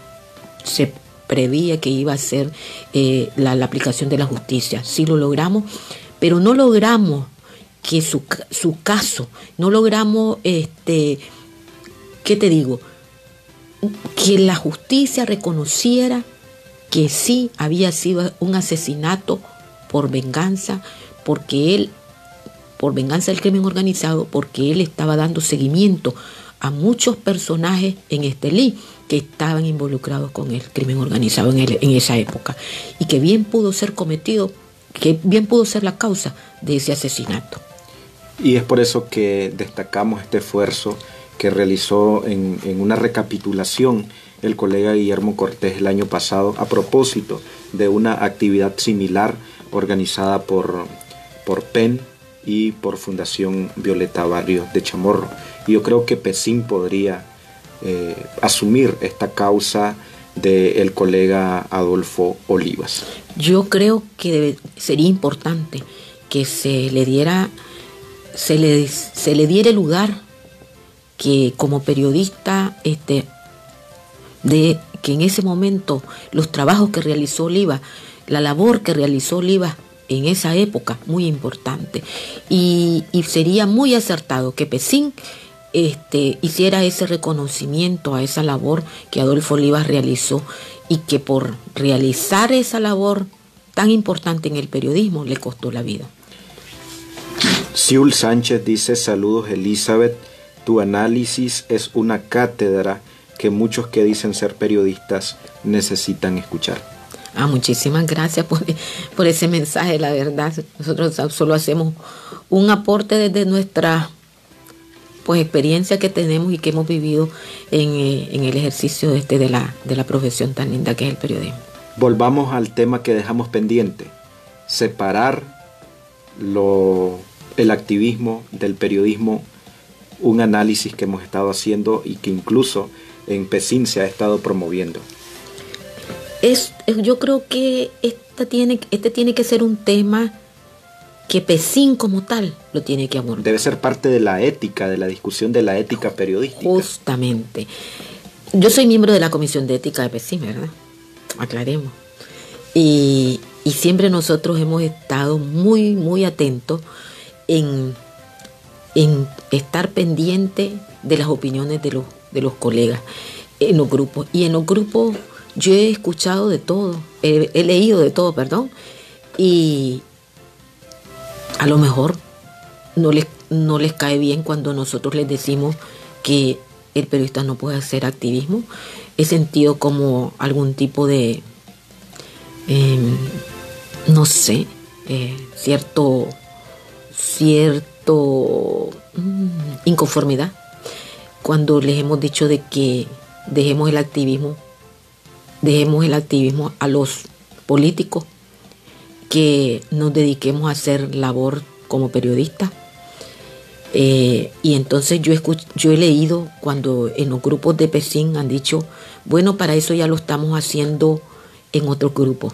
prevía que iba a ser la aplicación de la justicia. Sí lo logramos, pero no logramos que su caso, no logramos, ¿qué te digo? Que la justicia reconociera que sí había sido un asesinato por venganza, por venganza del crimen organizado, porque él estaba dando seguimiento a muchos personajes en Estelí que estaban involucrados con el crimen organizado en esa época, y que bien pudo ser cometido, que bien pudo ser la causa de ese asesinato. Y es por eso que destacamos este esfuerzo que realizó en una recapitulación el colega Guillermo Cortés el año pasado a propósito de una actividad similar organizada por PEN y por Fundación Violeta Barrios de Chamorro. Y yo creo que PECIN podría asumir esta causa del colega Adolfo Olivas. Yo creo que sería importante que se le diera el lugar que como periodista de que en ese momento los trabajos que realizó Oliva, la labor que realizó Oliva en esa época, muy importante, y sería muy acertado que PECIN hiciera ese reconocimiento a esa labor que Adolfo Olivas realizó, y que por realizar esa labor tan importante en el periodismo le costó la vida. Siul Sánchez dice: saludos Elizabeth, tu análisis es una cátedra que muchos que dicen ser periodistas necesitan escuchar. Muchísimas gracias por ese mensaje. La verdad, nosotros solo hacemos un aporte desde nuestra experiencia que tenemos y que hemos vivido en el ejercicio de la profesión tan linda que es el periodismo. Volvamos al tema que dejamos pendiente: separar el activismo del periodismo, un análisis que hemos estado haciendo y que incluso en PECIN se ha estado promoviendo. Yo creo que este tiene que ser un tema que PECIN como tal lo tiene que abordar. Debe ser parte de la ética, de la discusión de la ética periodística. Justamente. Yo soy miembro de la Comisión de Ética de PECIN, ¿verdad? Aclaremos. Y siempre nosotros hemos estado muy, muy atentos en en estar pendiente de las opiniones de los colegas en los grupos. Y en los grupos yo he escuchado de todo, he leído de todo, perdón, y a lo mejor no les cae bien cuando nosotros les decimos que el periodista no puede hacer activismo. He sentido como algún tipo de, no sé, cierto inconformidad cuando les hemos dicho de que dejemos el activismo a los políticos, que nos dediquemos a hacer labor como periodistas. Y entonces yo he leído cuando en los grupos de PECIN han dicho, bueno, para eso ya lo estamos haciendo en otros grupos.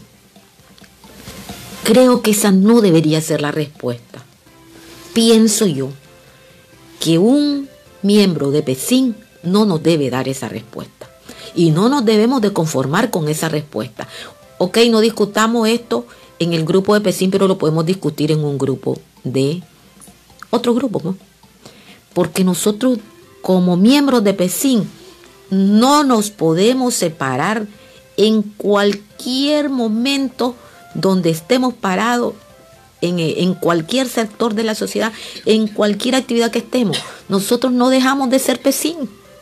Creo que esa no debería ser la respuesta. Pienso yo que un miembro de PECIN no nos debe dar esa respuesta. Y no nos debemos de conformar con esa respuesta. Ok, no discutamos esto en el grupo de PECIN, pero lo podemos discutir en un grupo de otro grupo, ¿no? Porque nosotros como miembros de PECIN no nos podemos separar en cualquier momento donde estemos parados, en cualquier sector de la sociedad, en cualquier actividad que estemos. Nosotros no dejamos de ser PECIN.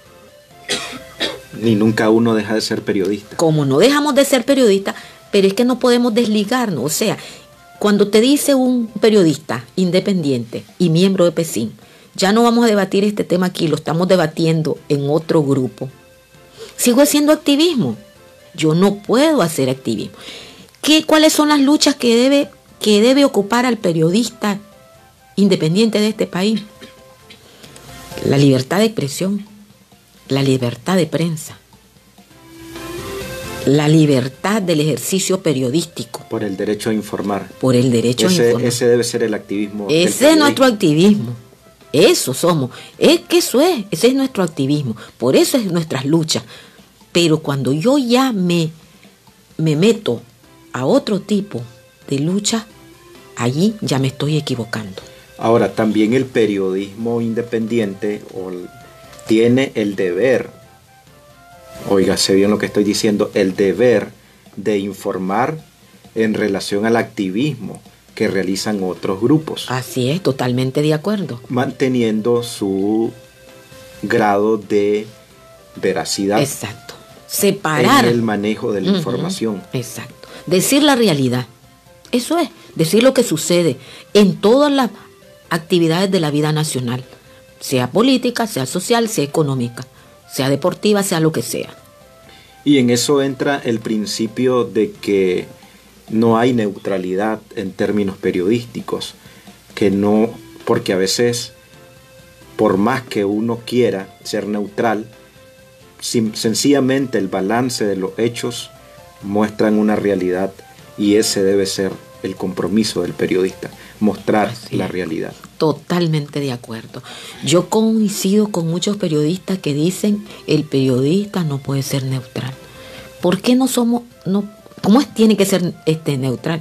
Ni nunca uno deja de ser periodista. Como no dejamos de ser periodista, pero es que no podemos desligarnos. O sea, cuando te dice un periodista independiente y miembro de PECIN, ya no vamos a debatir este tema aquí, lo estamos debatiendo en otro grupo. Sigo haciendo activismo. Yo no puedo hacer activismo. ¿Cuáles son las luchas que debe ocupar al periodista independiente de este país? La libertad de expresión, la libertad de prensa, la libertad del ejercicio periodístico. Por el derecho a informar. Por el derecho a informar. Ese debe ser el activismo. Ese es nuestro activismo. Eso somos. Ese es nuestro activismo. Por eso es nuestras luchas. Pero cuando yo ya me meto a otro tipo de lucha, allí ya me estoy equivocando. Ahora, también el periodismo independiente tiene el deber, óigase bien lo que estoy diciendo, el deber de informar en relación al activismo que realizan otros grupos. Así es, totalmente de acuerdo. Manteniendo su grado de veracidad. Exacto. Separar. En el manejo de la información. Exacto. Decir la realidad. Eso es, decir lo que sucede en todas las actividades de la vida nacional, sea política, sea social, sea económica, sea deportiva, sea lo que sea. Y en eso entra el principio de que no hay neutralidad en términos periodísticos, porque a veces, por más que uno quiera ser neutral, sencillamente el balance de los hechos muestran una realidad, y ese debe ser el compromiso del periodista, mostrar la realidad. Totalmente de acuerdo. Yo coincido con muchos periodistas que dicen el periodista no puede ser neutral. ¿Por qué no somos? ¿Cómo tiene que ser neutral?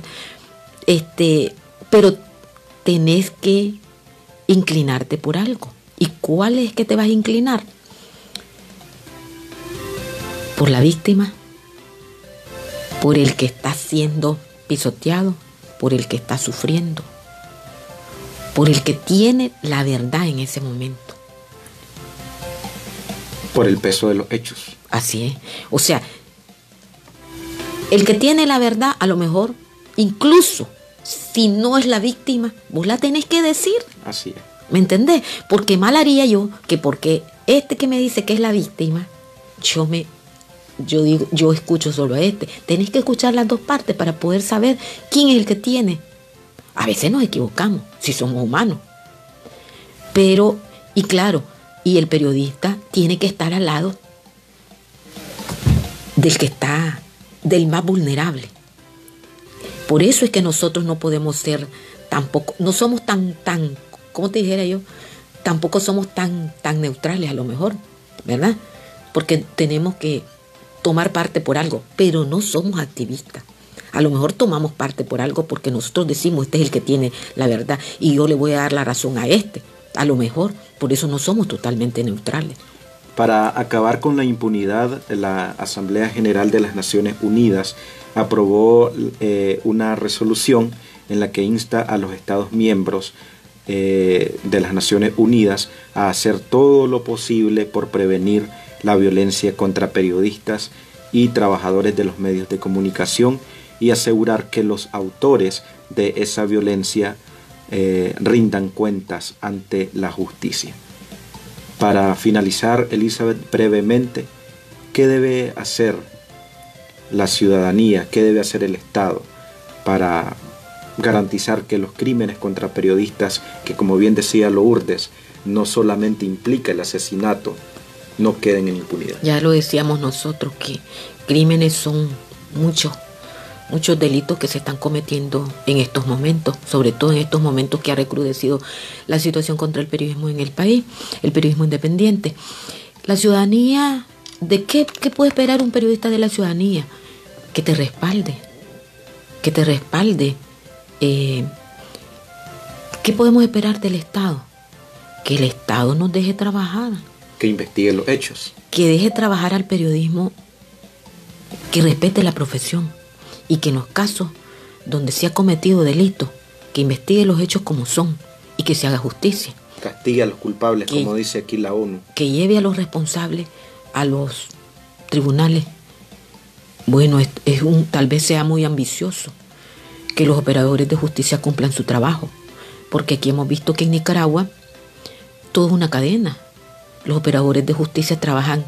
Pero tenés que inclinarte por algo. ¿Y cuál es que te vas a inclinar? ¿Por la víctima? ¿Por el que está siendo pisoteado? ¿Por el que está sufriendo? ¿Por el que tiene la verdad en ese momento? Por el peso de los hechos. Así es. O sea, el que tiene la verdad, a lo mejor, incluso si no es la víctima, vos la tenés que decir. Así es. ¿Me entendés? Porque mal haría yo que porque que me dice que es la víctima, yo escucho solo a Tenés que escuchar las dos partes para poder saber quién es el que tiene. A veces nos equivocamos, si somos humanos. Pero, y claro, y el periodista tiene que estar al lado del más vulnerable. Por eso es que nosotros no podemos ser tampoco, no somos tan, ¿cómo te dijera yo? Tampoco somos tan neutrales a lo mejor, ¿verdad? Porque tenemos que tomar parte por algo, pero no somos activistas. A lo mejor tomamos parte por algo porque nosotros decimos este es el que tiene la verdad y yo le voy a dar la razón a a lo mejor, por eso no somos totalmente neutrales. Para acabar con la impunidad, la Asamblea General de las Naciones Unidas aprobó una resolución en la que insta a los Estados miembros de las Naciones Unidas a hacer todo lo posible por prevenir la violencia contra periodistas y trabajadores de los medios de comunicación y asegurar que los autores de esa violencia rindan cuentas ante la justicia. Para finalizar, Elizabeth, brevemente, ¿qué debe hacer la ciudadanía, qué debe hacer el Estado para garantizar que los crímenes contra periodistas, que como bien decía Lourdes, no solamente implica el asesinato, no queden en impunidad? Ya lo decíamos nosotros, que crímenes son muchos delitos que se están cometiendo en estos momentos, sobre todo en estos momentos que ha recrudecido la situación contra el periodismo en el país, el periodismo independiente. La ciudadanía, ¿de qué puede esperar un periodista de la ciudadanía? Que te respalde. ¿Qué podemos esperar del Estado? Que el Estado nos deje trabajar. Que investigue los hechos. Que deje trabajar al periodismo, que respete la profesión. Y que en los casos donde se ha cometido delito, que investigue los hechos como son y que se haga justicia. Castigue a los culpables, como dice aquí la ONU. Que lleve a los responsables a los tribunales. Bueno, tal vez sea muy ambicioso que los operadores de justicia cumplan su trabajo, porque aquí hemos visto que en Nicaragua todo es una cadena. Los operadores de justicia trabajan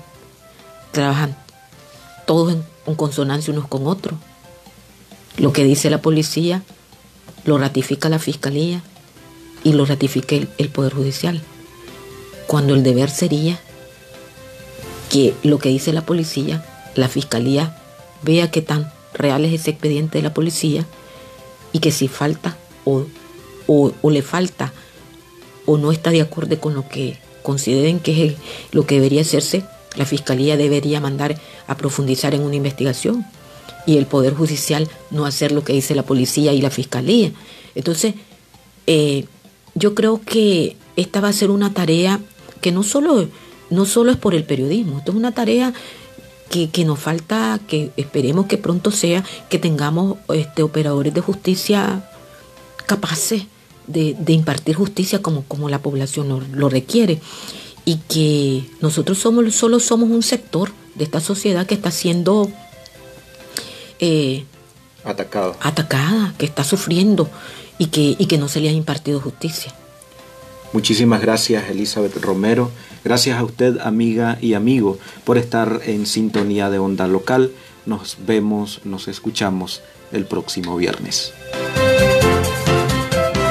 todos en consonancia unos con otros. Lo que dice la policía lo ratifica la fiscalía y lo ratifica el Poder Judicial, cuando el deber sería que lo que dice la policía, la fiscalía vea qué tan real es ese expediente de la policía y que si falta o le falta o no está de acuerdo con lo que consideren que es lo que debería hacerse, la fiscalía debería mandar a profundizar en una investigación y el Poder Judicial no hacer lo que dice la policía y la fiscalía. Entonces, yo creo que esta va a ser una tarea que no solo es por el periodismo, esto es una tarea que nos falta, que esperemos que pronto sea, que tengamos operadores de justicia capaces de impartir justicia como la población lo requiere, y que nosotros solo somos un sector de esta sociedad que está siendo atacada, que está sufriendo y que no se le ha impartido justicia. Muchísimas gracias, Elizabeth Romero. Gracias a usted, amiga y amigo, por estar en sintonía de Onda Local. Nos vemos, nos escuchamos el próximo viernes.